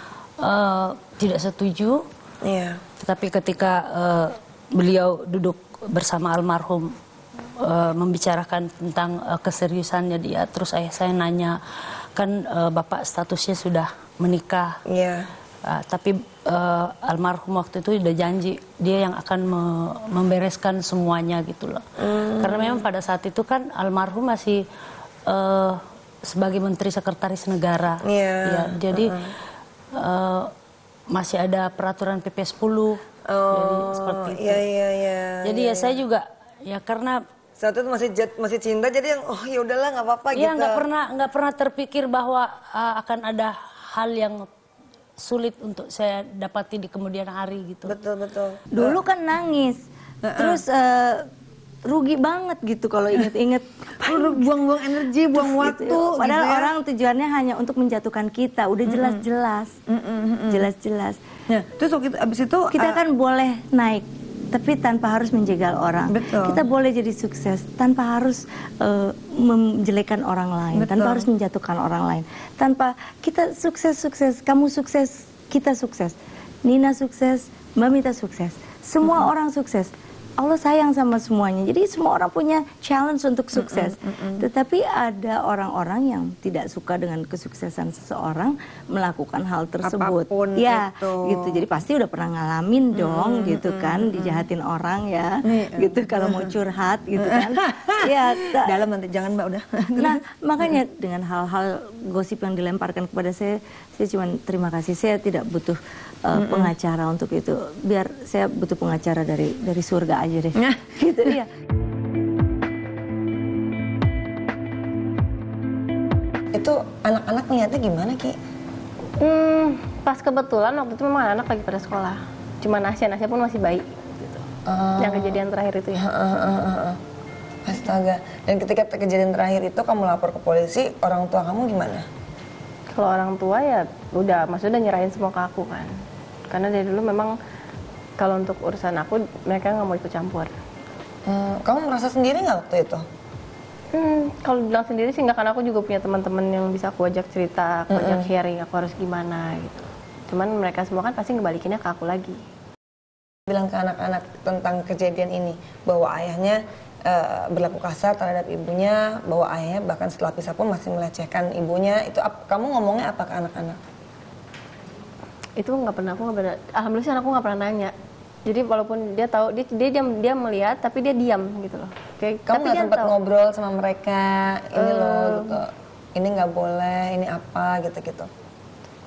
Uh, tidak setuju, yeah. Tetapi ketika uh, beliau duduk bersama almarhum uh, membicarakan tentang uh, keseriusannya dia, terus ayah saya nanya, kan uh, bapak statusnya sudah menikah, yeah. uh, tapi uh, almarhum waktu itu udah janji dia yang akan me membereskan semuanya gitu loh, mm. Karena memang pada saat itu kan almarhum masih uh, sebagai Menteri Sekretaris Negara, yeah. Ya, jadi. Uh -huh. Uh, masih ada peraturan P P sepuluh, oh, jadi seperti itu. Iya, iya, iya. Jadi iya, ya saya juga ya karena saat itu masih jet, masih cinta, jadi yang oh ya udahlah nggak apa-apa gitu. Iya nggak pernah nggak pernah terpikir bahwa uh, akan ada hal yang sulit untuk saya dapati di kemudian hari gitu. Betul betul. Dulu kan nangis, uh -uh. terus. Uh, rugi banget gitu kalau inget-inget buang-buang energi, buang waktu gitu. Padahal gitu ya. Orang tujuannya hanya untuk menjatuhkan kita, udah jelas-jelas, jelas-jelas. Ya, terus waktu abis itu kita uh, kan boleh naik, tapi tanpa harus menjegal orang. Betul. Kita boleh jadi sukses tanpa harus uh, menjelekan orang lain, betul. Tanpa harus menjatuhkan orang lain, tanpa kita sukses-sukses, kamu sukses, kita sukses, Nina sukses, Mbak Mita sukses, semua mm-hmm. orang sukses. Allah sayang sama semuanya, jadi semua orang punya challenge untuk sukses. Mm -mm, mm -mm. Tetapi ada orang-orang yang tidak suka dengan kesuksesan seseorang melakukan hal tersebut. Apapun ya, itu. gitu. Jadi pasti udah pernah ngalamin dong, mm -mm, gitu kan, mm -mm. dijahatin orang ya, mm -mm. gitu kalau mau curhat, gitu kan. Ya, dalam nanti jangan Mbak udah. Nah, makanya dengan hal-hal gosip yang dilemparkan kepada saya, saya cuma terima kasih. Saya tidak butuh uh, mm -mm. pengacara untuk itu. Biar saya butuh pengacara dari dari surga aja deh. Nah, gitu ya. Itu anak-anak ngeliatnya gimana, Ki? Hmm, pas kebetulan waktu itu memang anak lagi pada sekolah. Cuma Nasya, Nasya pun masih bayi. Gitu. Uh, Yang kejadian terakhir itu ya. Uh, uh, uh, uh. Astaga. Dan ketika kejadian terakhir itu kamu lapor ke polisi, orang tua kamu gimana? Kalau orang tua ya udah, maksudnya udah nyerahin semua ke aku kan. Karena dari dulu memang kalau untuk urusan aku, mereka nggak mau ikut campur. Hmm, kamu merasa sendiri nggak waktu itu? Hmm, kalau bilang sendiri sih nggak, karena aku juga punya teman-teman yang bisa aku ajak cerita, aku ajak sharing, aku harus gimana gitu. Cuman mereka semua kan pasti ngebalikinnya ke aku lagi. Bilang ke anak-anak tentang kejadian ini, bahwa ayahnya uh, berlaku kasar terhadap ibunya, bahwa ayahnya bahkan setelah pisah pun masih melecehkan ibunya. Itu kamu ngomongnya apa ke anak-anak? Itu nggak pernah, aku nggak pernah. Alhamdulillah sih anakku nggak pernah nanya. Jadi walaupun dia tahu, dia dia dia, dia melihat, tapi dia diam gitu loh. Kayak, kamu nggak sempat tahu. ngobrol sama mereka, ini uh, loh, gitu. Ini nggak boleh, ini apa, gitu-gitu.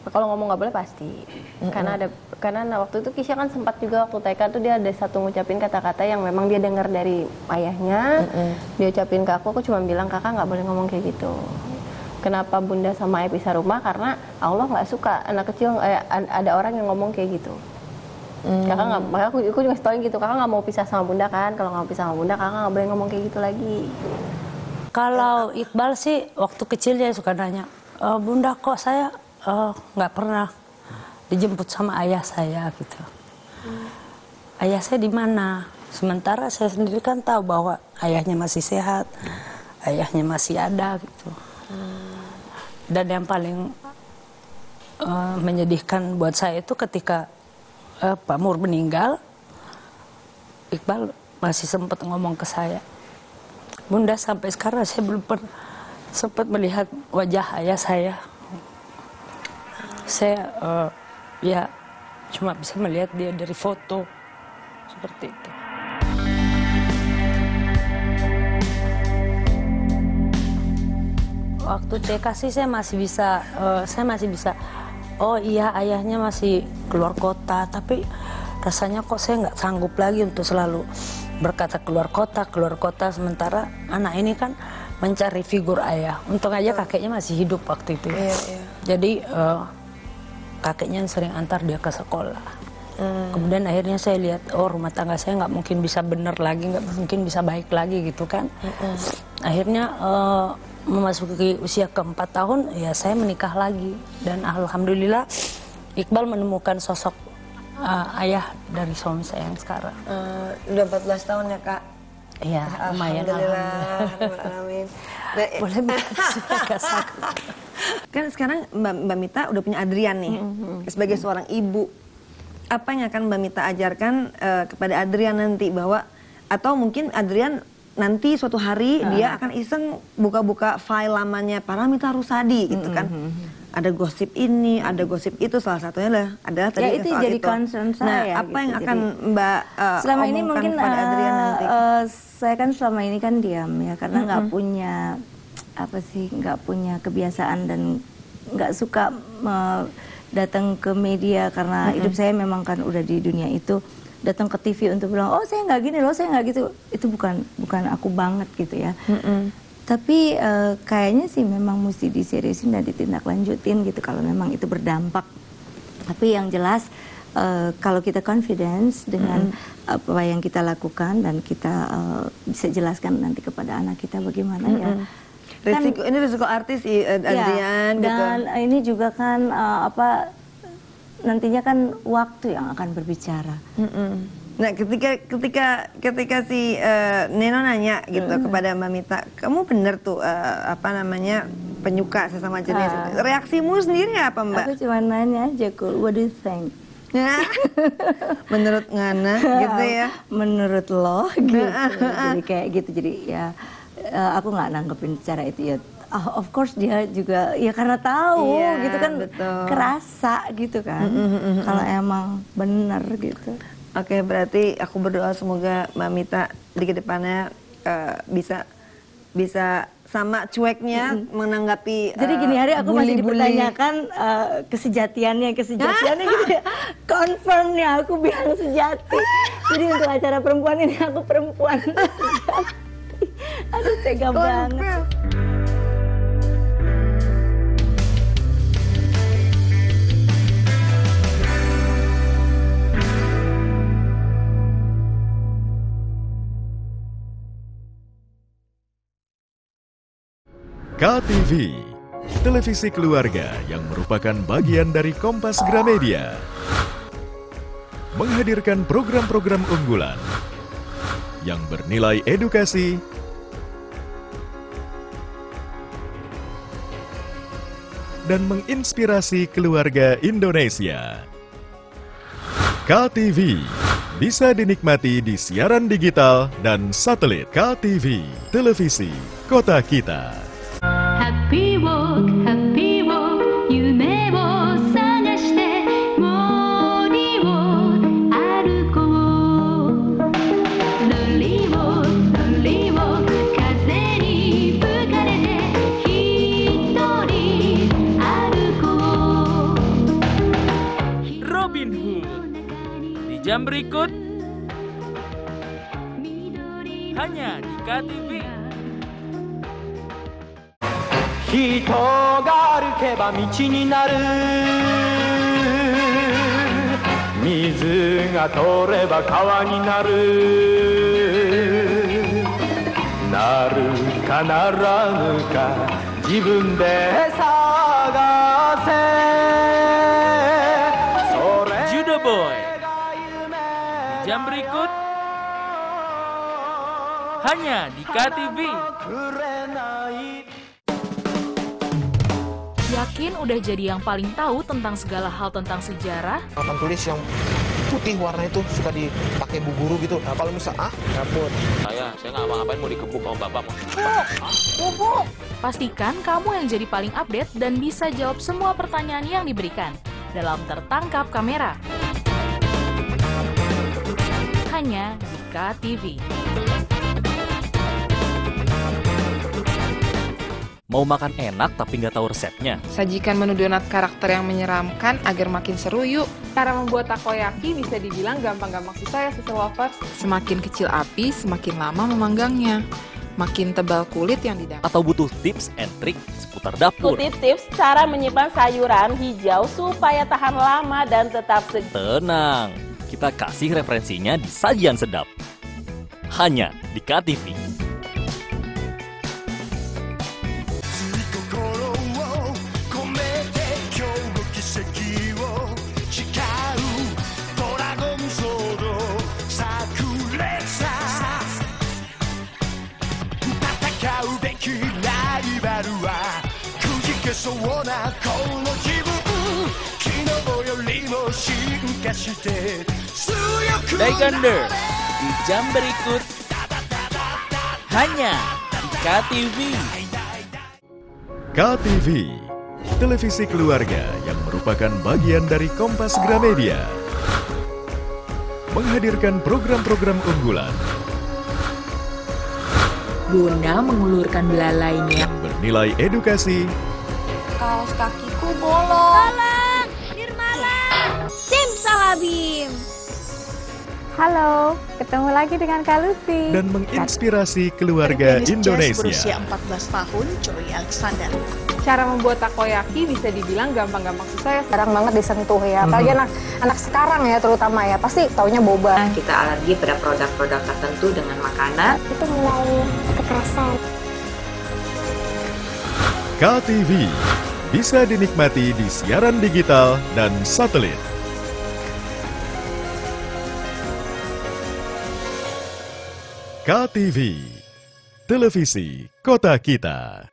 kalau ngomong nggak boleh pasti. Mm-hmm. Karena ada karena waktu itu Kisha kan sempat juga waktu T K tuh dia ada satu ngucapin kata-kata yang memang dia dengar dari ayahnya. Mm-hmm. Dia ucapin ke aku, aku cuma bilang kakak nggak boleh ngomong kayak gitu. Kenapa bunda sama ayah pisah rumah? Karena Allah nggak suka anak kecil eh, ada orang yang ngomong kayak gitu. Mm. Kakak nggak, makanya aku, aku juga setoin gitu. Kakak nggak mau pisah sama bunda kan? Kalau nggak pisah sama bunda, kakak nggak boleh ngomong kayak gitu lagi. Kalau Iqbal sih waktu kecil dia suka nanya, e, bunda kok saya nggak uh, pernah dijemput sama ayah saya gitu. Hmm. Ayah saya di mana? Sementara saya sendiri kan tahu bahwa ayahnya masih sehat, hmm. ayahnya masih ada gitu. Hmm. Dan yang paling uh, menyedihkan buat saya itu ketika uh, Pak Mur meninggal, Iqbal masih sempat ngomong ke saya, bunda sampai sekarang saya belum pernah sempat melihat wajah ayah saya. Saya uh, ya cuma bisa melihat dia dari foto seperti itu. Waktu T K sih saya masih bisa, uh, saya masih bisa. Oh iya ayahnya masih keluar kota, tapi rasanya kok saya nggak sanggup lagi untuk selalu berkata keluar kota, keluar kota. Sementara anak ini kan mencari figur ayah. Untung aja kakeknya masih hidup waktu itu. Ya. Iya, iya. Jadi uh, kakeknya sering antar dia ke sekolah. Hmm. Kemudian akhirnya saya lihat, oh rumah tangga saya nggak mungkin bisa benar lagi, nggak mungkin bisa baik lagi gitu kan. Hmm. Akhirnya uh, memasuki usia keempat tahun, ya saya menikah lagi. Dan alhamdulillah Iqbal menemukan sosok uh, ayah dari suami saya yang sekarang. Uh, udah empat belas tahun ya kak? Iya, lumayan. Alhamdulillah. Alhamdulillah. Boleh agak sakit. Kan sekarang Mbak, Mbak Mita udah punya Adrian nih, mm-hmm. sebagai seorang ibu. Apa yang akan Mbak Mita ajarkan uh, kepada Adrian nanti bahwa, atau mungkin Adrian nanti suatu hari uh. dia akan iseng buka-buka file lamanya Paramita Rusady gitu kan. Mm-hmm. Ada gosip ini, ada gosip itu, salah satunya adalah, adalah tadi ya, itu soal jadi itu. concern saya. Nah, apa gitu. yang akan jadi, Mbak uh, selama ini mungkin pada Adrian nanti? Uh, saya kan selama ini kan diam ya, karena nggak mm-hmm. punya apa sih, nggak punya kebiasaan dan nggak suka uh, datang ke media karena mm-hmm. hidup saya memang kan udah di dunia itu. Datang ke T V untuk bilang, oh saya nggak gini loh, saya nggak gitu. Itu bukan bukan aku banget gitu ya. Mm-hmm. Tapi uh, kayaknya sih memang mesti diseriusin dan ditindaklanjutin gitu kalau memang itu berdampak. Tapi yang jelas uh, kalau kita confidence dengan mm. apa yang kita lakukan dan kita uh, bisa jelaskan nanti kepada anak kita bagaimana mm-hmm. ya. Risiko, kan, ini risiko artis uh, Adrian ya, gitu. Dan ini juga kan uh, apa nantinya kan waktu yang akan berbicara. Mm-mm. Nah, ketika ketika ketika si uh, Neno nanya gitu mm. kepada Mbak Mita, kamu bener tuh uh, apa namanya penyuka sesama jenis. Uh. Reaksimu sendiri apa Mbak? Aku cuma nanya aja, cool. What do you think? Menurut Ngana gitu ya? Menurut lo gitu. Jadi kayak gitu. Jadi ya uh, aku nggak nanggepin secara itu ya. Oh, of course dia juga ya karena tahu iya, gitu kan, betul. Kerasa gitu kan. Mm-hmm. Kalau emang bener gitu. Oke, berarti aku berdoa semoga Mbak Mita di kedepannya uh, bisa bisa sama cueknya mm-hmm. menanggapi. Jadi gini hari aku bully, masih dipertanyakan uh, kesejatiannya, kesejatiannya gitu ya. Confirmnya aku bilang sejati. Jadi untuk acara perempuan ini aku perempuan sejati. Aduh tega banget. K T V, televisi keluarga yang merupakan bagian dari Kompas Gramedia, menghadirkan program-program unggulan yang bernilai edukasi, dan menginspirasi keluarga Indonesia. K T V bisa dinikmati di siaran digital dan satelit. K T V, televisi kota kita. Happy walk, happy walk, 夢を探して森を歩こう。Lonely walk, lonely walk, 風に吹かれて一人歩こう。 jam berikut hanya di K T V. 人が歩けば道になる水が通れば川になるなるかならぬか自分で探せ Judo Boy di jam berikut hanya di K T V. Yakin udah jadi yang paling tahu tentang segala hal tentang sejarah? Papan tulis yang putih warna itu suka dipakai bu guru gitu. Nah, kalau misal ah, dapur. Saya, saya nggak ngapain mau dikebuk sama bapak. Bubuk! Pastikan kamu yang jadi paling update dan bisa jawab semua pertanyaan yang diberikan dalam Tertangkap Kamera. Hanya di K T V. Mau makan enak tapi nggak tahu resepnya? Sajikan menu donat karakter yang menyeramkan agar makin seru yuk. Cara membuat takoyaki bisa dibilang gampang-gampang susah ya, Sister Lovers. Semakin kecil api, semakin lama memanggangnya. Makin tebal kulit yang didapat. Atau butuh tips and trik seputar dapur? Ikuti tips cara menyimpan sayuran hijau supaya tahan lama dan tetap segar. Tenang, kita kasih referensinya di Sajian Sedap. Hanya di K T V. Daikander di jam berikut hanya di K T V. K T V, televisi keluarga yang merupakan bagian dari Kompas Gramedia, menghadirkan program-program unggulan guna mengulurkan belalainya. Bernilai edukasi, kaos kakiku bolong. Tolong, Nirmala. Simsalabim. Halo, ketemu lagi dengan Kak Lucy. Dan menginspirasi keluarga Indonesia. Berusia empat belas tahun, Joy Alexander. Cara membuat takoyaki bisa dibilang gampang-gampang susah ya. Jarang banget disentuh ya. Apalagi anak anak sekarang ya terutama ya. Pasti taunya boba. Kita alergi pada produk-produk tertentu dengan makanan. Itu mulai kekerasan. K T V bisa dinikmati di siaran digital dan satelit. K T V, televisi kota kita.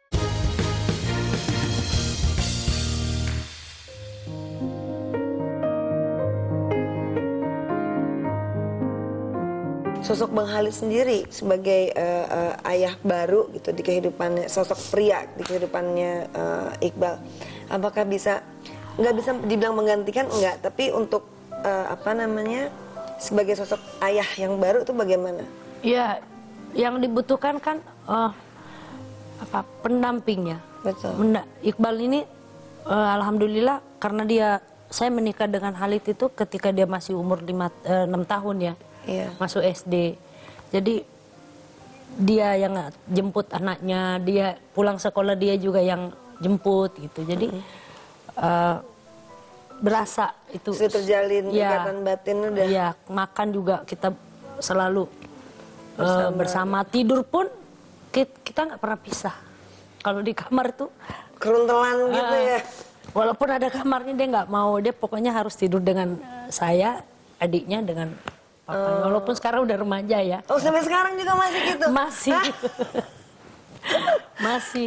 Sosok Bang Khalid sendiri sebagai uh, uh, ayah baru gitu di kehidupannya, sosok pria di kehidupannya uh, Iqbal, apakah bisa, nggak bisa dibilang menggantikan enggak, tapi untuk uh, apa namanya sebagai sosok ayah yang baru itu bagaimana? Ya, yang dibutuhkan kan uh, apa pendampingnya. Betul. Menda Iqbal ini uh, alhamdulillah karena dia saya menikah dengan Khalid itu ketika dia masih umur lima, uh, enam tahun ya. Iya. Masuk S D. Jadi dia yang jemput anaknya, dia pulang sekolah dia juga yang jemput gitu. Jadi mm. uh, berasa itu sudah terjalin ya, ikatan batin udah. Iya, makan juga kita selalu bersama, uh, bersama. Tidur pun kita nggak pernah pisah. Kalau di kamar tuh keruntelan uh, gitu ya. Walaupun ada kamarnya dia nggak mau, dia pokoknya harus tidur dengan saya, adiknya dengan Papa. Uh. Walaupun sekarang udah remaja ya. Oh, sampai sekarang juga masih gitu? Masih. Masih.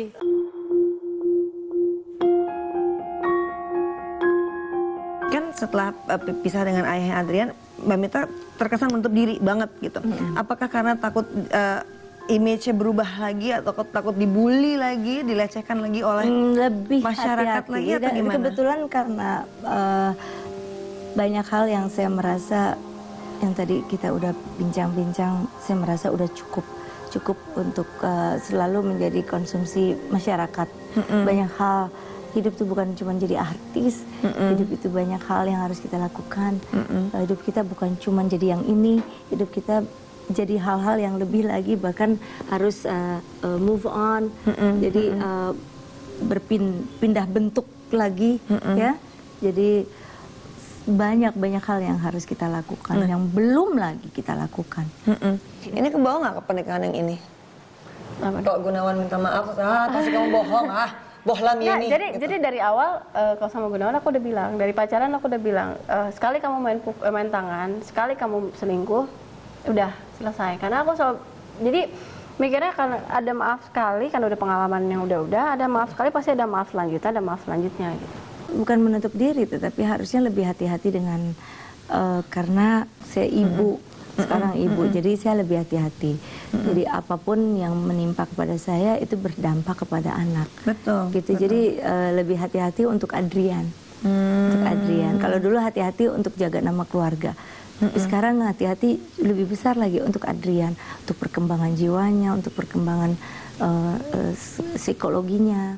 Kan setelah uh, pisah dengan ayahnya Adrian, Mbak Mita terkesan menutup diri banget gitu. Mm-hmm. Apakah karena takut uh, image-nya berubah lagi atau takut dibully lagi, dilecehkan lagi oleh lebih masyarakat hati-hati. lagi atau Dan gimana? Kebetulan karena uh, banyak hal yang saya merasa yang tadi kita udah bincang-bincang, saya merasa udah cukup cukup untuk uh, selalu menjadi konsumsi masyarakat. Mm-hmm. Banyak hal hidup itu bukan cuma jadi artis, mm-mm. hidup itu banyak hal yang harus kita lakukan. Mm-mm. Hidup kita bukan cuma jadi yang ini, hidup kita jadi hal-hal yang lebih lagi, bahkan harus uh, uh, move on. Mm-mm. Jadi uh, berpindah bentuk lagi, mm-mm. ya. Jadi banyak-banyak hal yang harus kita lakukan, mm. yang belum lagi kita lakukan. Mm-mm. Ini kebawa nggak ke pernikahan yang ini? Kok Gunawan minta maaf, ah pasti kamu bohong, ah bohlam nah, ini. Jadi gitu. jadi dari awal uh, kalau sama Gunawan aku udah bilang, dari pacaran aku udah bilang, uh, sekali kamu main main tangan, sekali kamu selingkuh, udah selesai. Karena aku selalu, jadi mikirnya kan ada maaf sekali, kan udah pengalaman yang udah-udah, ada maaf sekali pasti ada maaf selanjutnya, ada maaf selanjutnya gitu. Bukan menutup diri, tetapi harusnya lebih hati-hati dengan uh, karena saya ibu. Mm-hmm. Sekarang ibu, mm-hmm. jadi saya lebih hati-hati. Mm-hmm. Jadi apapun yang menimpa kepada saya itu berdampak kepada anak. Betul. Gitu. Betul. Jadi uh, lebih hati-hati untuk Adrian. Mm. Untuk Adrian. Kalau dulu hati-hati untuk jaga nama keluarga. Mm-hmm. Tapi sekarang hati-hati lebih besar lagi untuk Adrian, untuk perkembangan jiwanya, untuk perkembangan uh, uh, psikologinya.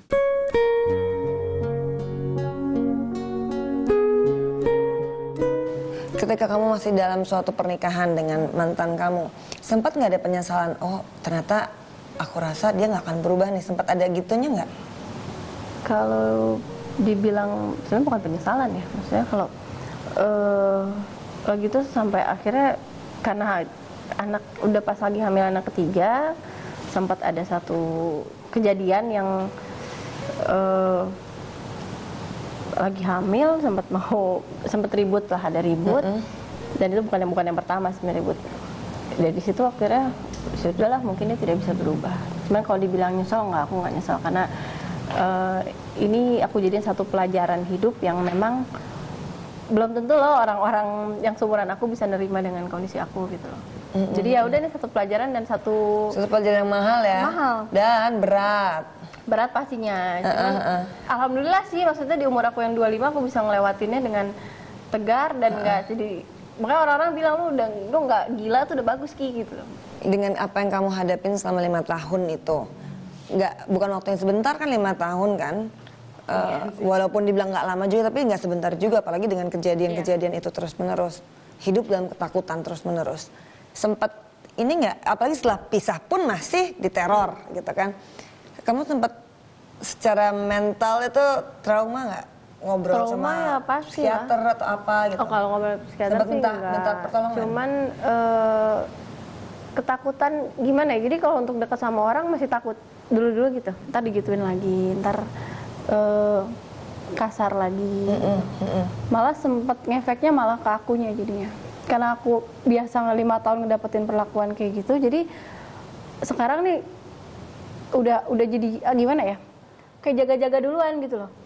Ketika kamu masih dalam suatu pernikahan dengan mantan kamu, sempat nggak ada penyesalan? Oh, ternyata aku rasa dia nggak akan berubah nih. Sempat ada gitunya nggak? Kalau dibilang, sebenarnya bukan penyesalan ya. Maksudnya kalau uh, kalau gitu sampai akhirnya karena anak udah pas lagi hamil anak ketiga, sempat ada satu kejadian yang uh, lagi hamil, sempat mau sempat ribut lah, ada ribut. Mm-hmm. Dan itu bukan yang bukan yang pertama sebenarnya ribut. Dari situ akhirnya sudahlah, mungkin dia tidak bisa berubah. Cuman kalau dibilang nyesel, nggak, aku nggak nyesel karena uh, ini aku jadiin satu pelajaran hidup yang memang belum tentu loh orang-orang yang seumuran aku bisa nerima dengan kondisi aku gitu loh. Mm-hmm. Jadi ya udah, ini satu pelajaran dan satu satu pelajaran yang mahal ya. Mahal dan berat. Berat pastinya. Cuman uh, uh, uh. alhamdulillah sih, maksudnya di umur aku yang dua puluh lima aku bisa ngelewatinnya dengan tegar dan nggak uh. jadi, makanya orang-orang bilang lu udah lu nggak gila tuh udah bagus Ki gitu. Dengan apa yang kamu hadapin selama lima tahun itu, nggak bukan waktu yang sebentar kan, lima tahun kan. Uh, yeah, walaupun dibilang nggak lama juga, tapi nggak sebentar juga, apalagi dengan kejadian-kejadian yeah. itu terus-menerus, hidup dalam ketakutan terus-menerus. Sempat ini nggak, apalagi setelah pisah pun masih diteror gitu kan. Kamu sempat secara mental itu trauma nggak? Ngobrol trauma sama ya, pasti psikiater lah. Atau apa gitu? Oh, kalau ngobrol psikiater sempat sih minta, enggak. minta pertolongan? Cuman uh, ketakutan gimana ya? Jadi kalau untuk dekat sama orang masih takut dulu-dulu gitu. Ntar digituin lagi, ntar uh, kasar lagi. Mm-mm, mm-mm. Malah sempat ngefeknya malah ke akunya jadinya. Karena aku biasa lima tahun ngedapetin perlakuan kayak gitu, jadi sekarang nih udah udah jadi ah, gimana ya, kayak jaga-jaga duluan gitu loh.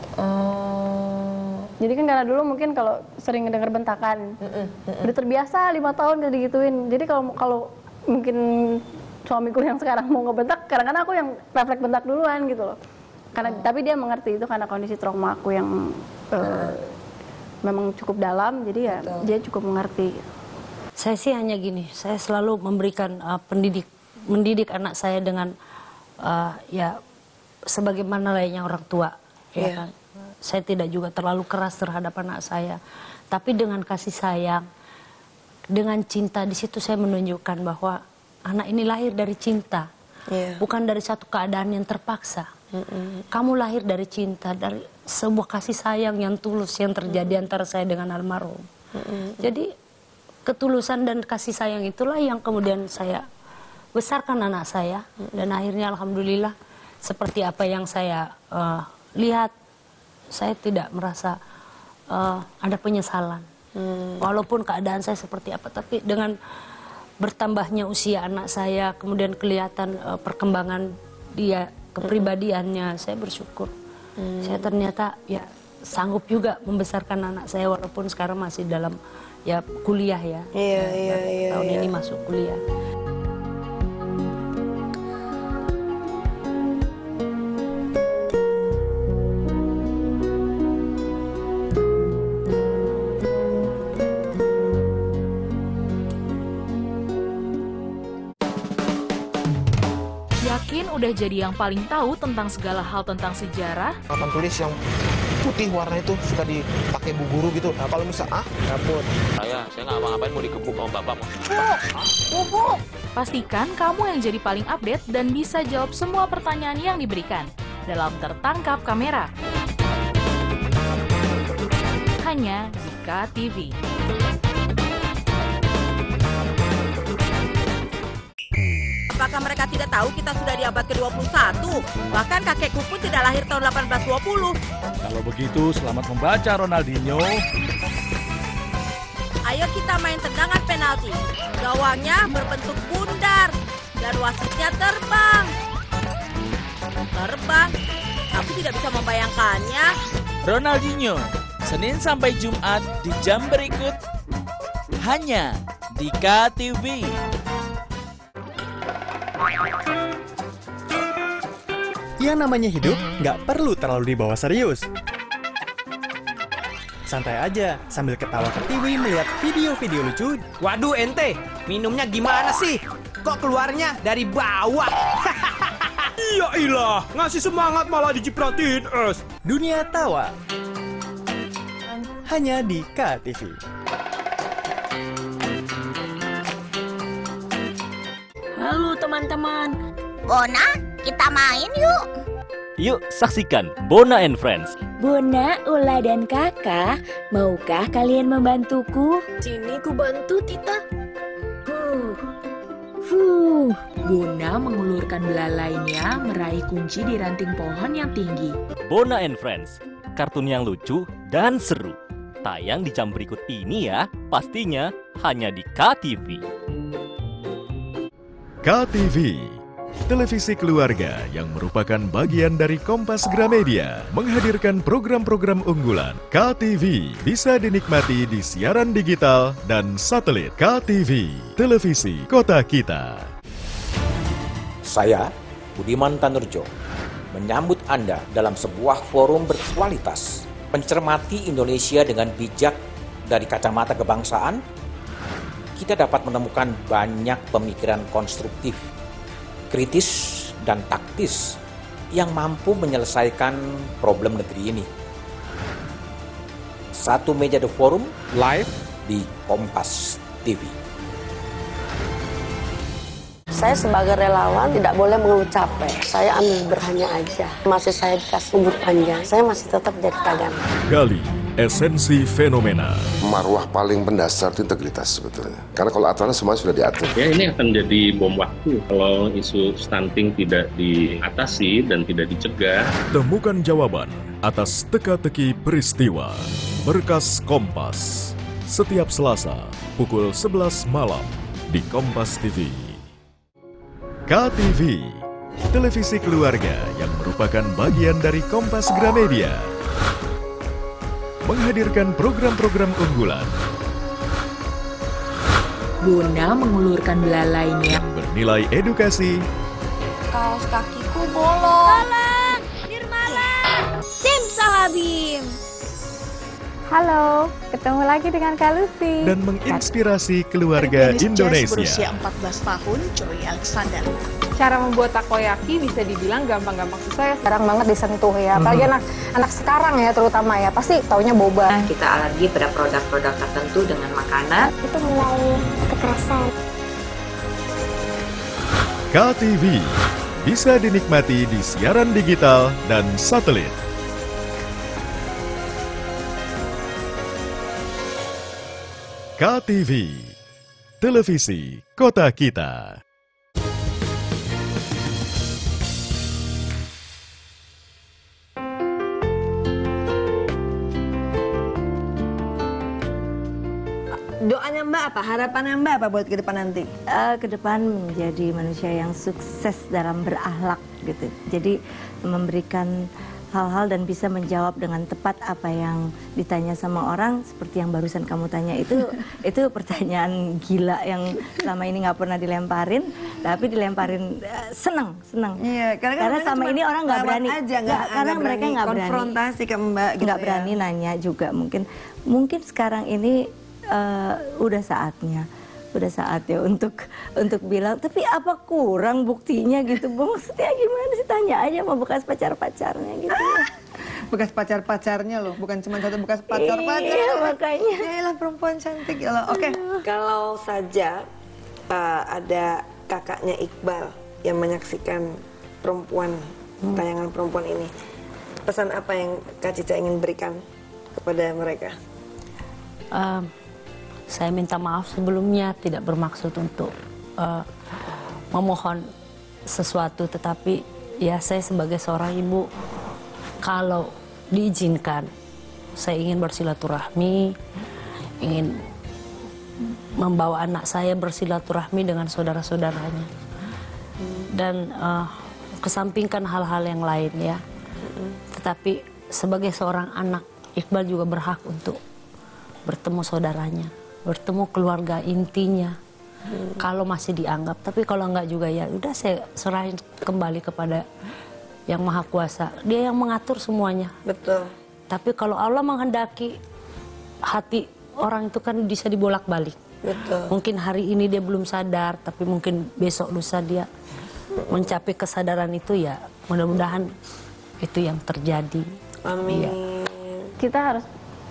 Oh. Jadi kan karena dulu mungkin kalau sering ngedenger bentakan, mm-mm, mm-mm. udah terbiasa lima tahun udah digituin. Jadi kalau kalau mungkin suamiku yang sekarang mau ngebentak, kadang-kadang aku yang refleks bentak duluan gitu loh. Karena oh. tapi dia mengerti itu karena kondisi trauma aku yang uh, memang cukup dalam, jadi ya betul. Dia cukup mengerti. Saya sih hanya gini, saya selalu memberikan uh, pendidik mendidik anak saya dengan Uh, ya sebagaimana layaknya orang tua, yeah. ya kan. Saya tidak juga terlalu keras terhadap anak saya, tapi dengan kasih sayang, dengan cinta, di situ saya menunjukkan bahwa anak ini lahir dari cinta, yeah. bukan dari satu keadaan yang terpaksa. Mm-mm. Kamu lahir dari cinta, dari sebuah kasih sayang yang tulus yang terjadi mm-mm. antara saya dengan almarhum. Mm-mm. Jadi ketulusan dan kasih sayang itulah yang kemudian saya besarkan anak saya, dan akhirnya alhamdulillah seperti apa yang saya uh, lihat, saya tidak merasa uh, ada penyesalan. Hmm. Walaupun keadaan saya seperti apa, tapi dengan bertambahnya usia anak saya, kemudian kelihatan uh, perkembangan dia, kepribadiannya, saya bersyukur. Hmm. Saya ternyata ya sanggup juga membesarkan anak saya walaupun sekarang masih dalam ya kuliah ya. Iya, ya, iya, iya, tahun iya. ini masuk kuliah. Yakin udah jadi yang paling tahu tentang segala hal tentang sejarah? Papan tulis yang putih warna itu suka dipakai bu guru gitu. Nah, kalau misal ah, dapur. Saya, saya nggak ngapain mau dikebuk sama bapak. Bubuk! Pastikan kamu yang jadi paling update dan bisa jawab semua pertanyaan yang diberikan dalam Tertangkap Kamera. Hanya di K T V. Apakah mereka tidak tahu kita sudah di abad ke dua puluh satu? Bahkan kakekku pun tidak lahir tahun delapan belas dua puluh. Kalau begitu, selamat membaca Ronaldinho. Ayo kita main tendangan penalti. Gawangnya berbentuk bundar dan wasitnya terbang. Terbang? Aku tidak bisa membayangkannya. Ronaldinho, Senin sampai Jumat di jam berikut. Hanya di K T V. Yang namanya hidup nggak perlu terlalu dibawa serius. Santai aja sambil ketawa ke T V melihat video-video lucu. Waduh ente, minumnya gimana sih? Kok keluarnya dari bawah? Ya ilah, ngasih semangat malah dicipratin es. Dunia tawa. Hanya di K T V. Halo teman-teman. Bona, kita main yuk. Yuk saksikan Bona and Friends. Bona, Ula, dan Kakak, maukah kalian membantuku? Sini ku bantu, Tita. Huh. Huh. Bona mengulurkan belalainya meraih kunci di ranting pohon yang tinggi. Bona and Friends, kartun yang lucu dan seru. Tayang di jam berikut ini ya, pastinya hanya di K T V. K T V, televisi keluarga yang merupakan bagian dari Kompas Gramedia, menghadirkan program-program unggulan. K T V bisa dinikmati di siaran digital dan satelit. K T V, televisi kota kita. Saya, Budiman Tanurjo, menyambut Anda dalam sebuah forum berkualitas, mencermati Indonesia dengan bijak dari kacamata kebangsaan. Kita dapat menemukan banyak pemikiran konstruktif, kritis, dan taktis yang mampu menyelesaikan problem negeri ini. Satu meja The Forum live di Kompas T V. Saya sebagai relawan tidak boleh mengeluh capek. Saya ambil berhanya aja. Masih saya dikasih umur panjang, saya masih tetap jadi tagana. Gali esensi fenomena. Marwah paling mendasar itu integritas sebetulnya. Karena kalau aturannya semua sudah diatur. Ya ini akan jadi bom waktu kalau isu stunting tidak diatasi dan tidak dicegah. Temukan jawaban atas teka-teki peristiwa. Berkas Kompas. Setiap Selasa pukul sebelas malam di Kompas T V. K T V, televisi keluarga yang merupakan bagian dari Kompas Gramedia, menghadirkan program-program unggulan. Bona mengulurkan belalainya bernilai edukasi. Kaos kakiku bolong. Tolong, Nirmala. Simsalabim. Halo, ketemu lagi dengan Kak Lucy. Dan menginspirasi keluarga Indonesia. Berusia empat belas tahun, Joy Alexander. Cara membuat takoyaki bisa dibilang gampang-gampang susah ya. Jarang banget disentuh ya, apalagi anak anak sekarang ya terutama ya, pasti taunya boba. Kita alergi pada produk-produk tertentu dengan makanan. Itu mulai kekerasan. K T V bisa dinikmati di siaran digital dan satelit. K T V, televisi kota kita. Doanya Mbak apa? Harapannya Mbak apa buat ke depan nanti? Uh, ke depan menjadi manusia yang sukses dalam berakhlak gitu. Jadi memberikan hal-hal dan bisa menjawab dengan tepat apa yang ditanya sama orang, seperti yang barusan kamu tanya itu. Itu pertanyaan gila yang selama ini nggak pernah dilemparin, tapi dilemparin uh, seneng seneng. Iya, karena, karena sama ini orang nggak berani aja, gak, gak, karena gak mereka nggak berani konfrontasi ke Mbak gitu nggak ya. berani nanya juga. Mungkin mungkin sekarang ini uh, udah saatnya sudah saatnya untuk untuk bilang, tapi apa kurang buktinya gitu, Bang? Maksudnya gimana sih, tanya aja sama bekas pacar-pacarnya gitu. Bekas pacar-pacarnya loh, bukan cuma satu bekas pacar-pacar. Iya, makanya. Yaelah perempuan cantik ya loh. Oke. Kalau saja uh, ada kakaknya Iqbal yang menyaksikan perempuan, hmm. tayangan perempuan ini, pesan apa yang Kak Cica ingin berikan kepada mereka? Um, saya minta maaf sebelumnya, tidak bermaksud untuk uh, memohon sesuatu, tetapi ya saya sebagai seorang ibu, kalau diizinkan, saya ingin bersilaturahmi, ingin membawa anak saya bersilaturahmi dengan saudara-saudaranya, dan uh, kesampingkan hal-hal yang lain ya. Tetapi sebagai seorang anak, Iqbal juga berhak untuk bertemu saudaranya, bertemu keluarga intinya. Hmm. Kalau masih dianggap, tapi kalau enggak juga ya udah saya serahin kembali kepada Yang Maha Kuasa. Dia yang mengatur semuanya. Betul. Tapi kalau Allah menghendaki, hati orang itu kan bisa dibolak-balik. Betul. Mungkin hari ini dia belum sadar, tapi mungkin besok lusa dia mencapai kesadaran itu, ya mudah-mudahan itu yang terjadi. Amin. Ya. Kita harus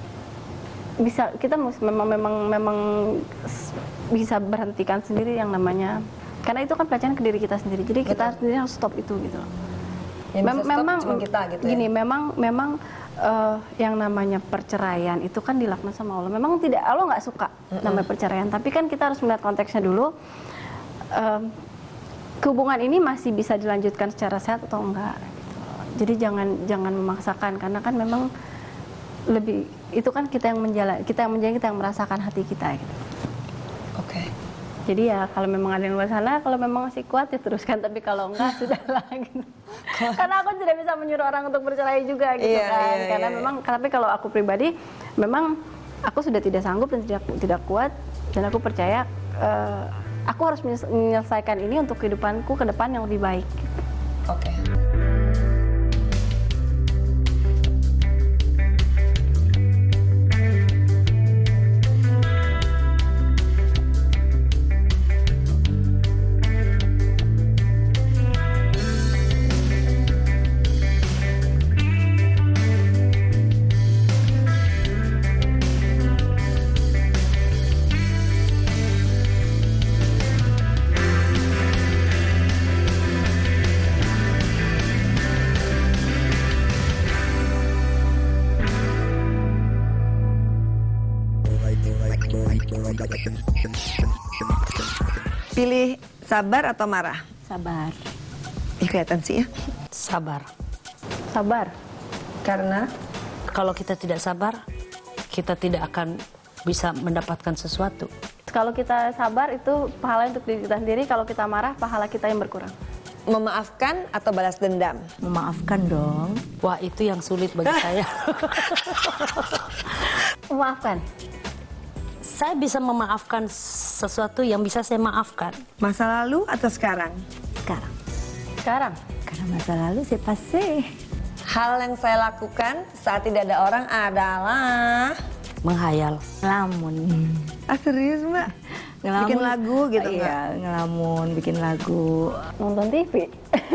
bisa, kita memang memang memang bisa berhentikan sendiri yang namanya, karena itu kan pelajaran ke diri kita sendiri. Jadi kita Betul. sendiri harus stop itu gitu. Yang Mem memang cuma kita gitu. Gini, ya? memang memang uh, yang namanya perceraian itu kan dilaknat sama Allah. Memang tidak, Allah nggak suka mm-hmm. namanya perceraian. Tapi kan kita harus melihat konteksnya dulu. Uh, hubungan ini masih bisa dilanjutkan secara sehat atau enggak. Gitu. Jadi jangan jangan memaksakan, karena kan memang lebih itu kan kita yang menjalani, kita yang menjalani, kita yang merasakan hati kita gitu. Oke. Okay. Jadi ya kalau memang ada yang luar sana, kalau memang masih kuat ya teruskan, tapi kalau enggak sudahlah gitu. Karena aku tidak bisa menyuruh orang untuk bercerai juga gitu iya, kan. Iya, Karena iya, memang iya. Tapi kalau aku pribadi memang aku sudah tidak sanggup dan tidak tidak kuat, dan aku percaya uh, aku harus menyelesaikan ini untuk kehidupanku ke depan yang lebih baik. Oke. Okay. Pilih sabar atau marah? Sabar. Ya kelihatan sih ya. Sabar. Sabar. Karena kalau kita tidak sabar, kita tidak akan bisa mendapatkan sesuatu. Kalau kita sabar itu pahala untuk diri kita sendiri, kalau kita marah pahala kita yang berkurang. Memaafkan atau balas dendam? Memaafkan dong. Wah, itu yang sulit bagi saya. Memaafkan. Saya bisa memaafkan sesuatu yang bisa saya maafkan. Masa lalu atau sekarang? Sekarang. Sekarang. Karena masa lalu saya pasti. Hal yang saya lakukan saat tidak ada orang adalah menghayal, ngelamun. Ah serius Mbak? Ngelamun. Bikin lagu gitu Iya, Mbak? ngelamun, bikin lagu. Nonton T V.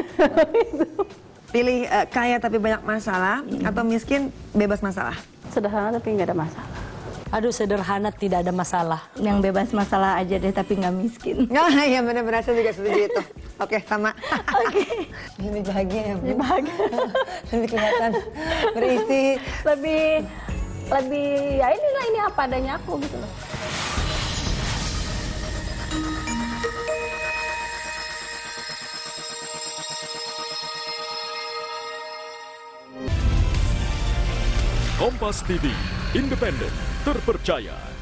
Pilih uh, kaya tapi banyak masalah hmm. atau miskin bebas masalah? Sederhana tapi nggak ada masalah. Aduh, sederhana tidak ada masalah. Yang bebas masalah aja deh, tapi nggak miskin. Oh iya, benar-benar saya juga setuju itu. Oke, sama. Oke. Lebih bahagia ya, Bu. Lebih bahagia. Lebih kelihatan berisi. Lebih, lebih, ya inilah ini apa adanya aku gitu loh. Kompas T V, independen, terpercaya,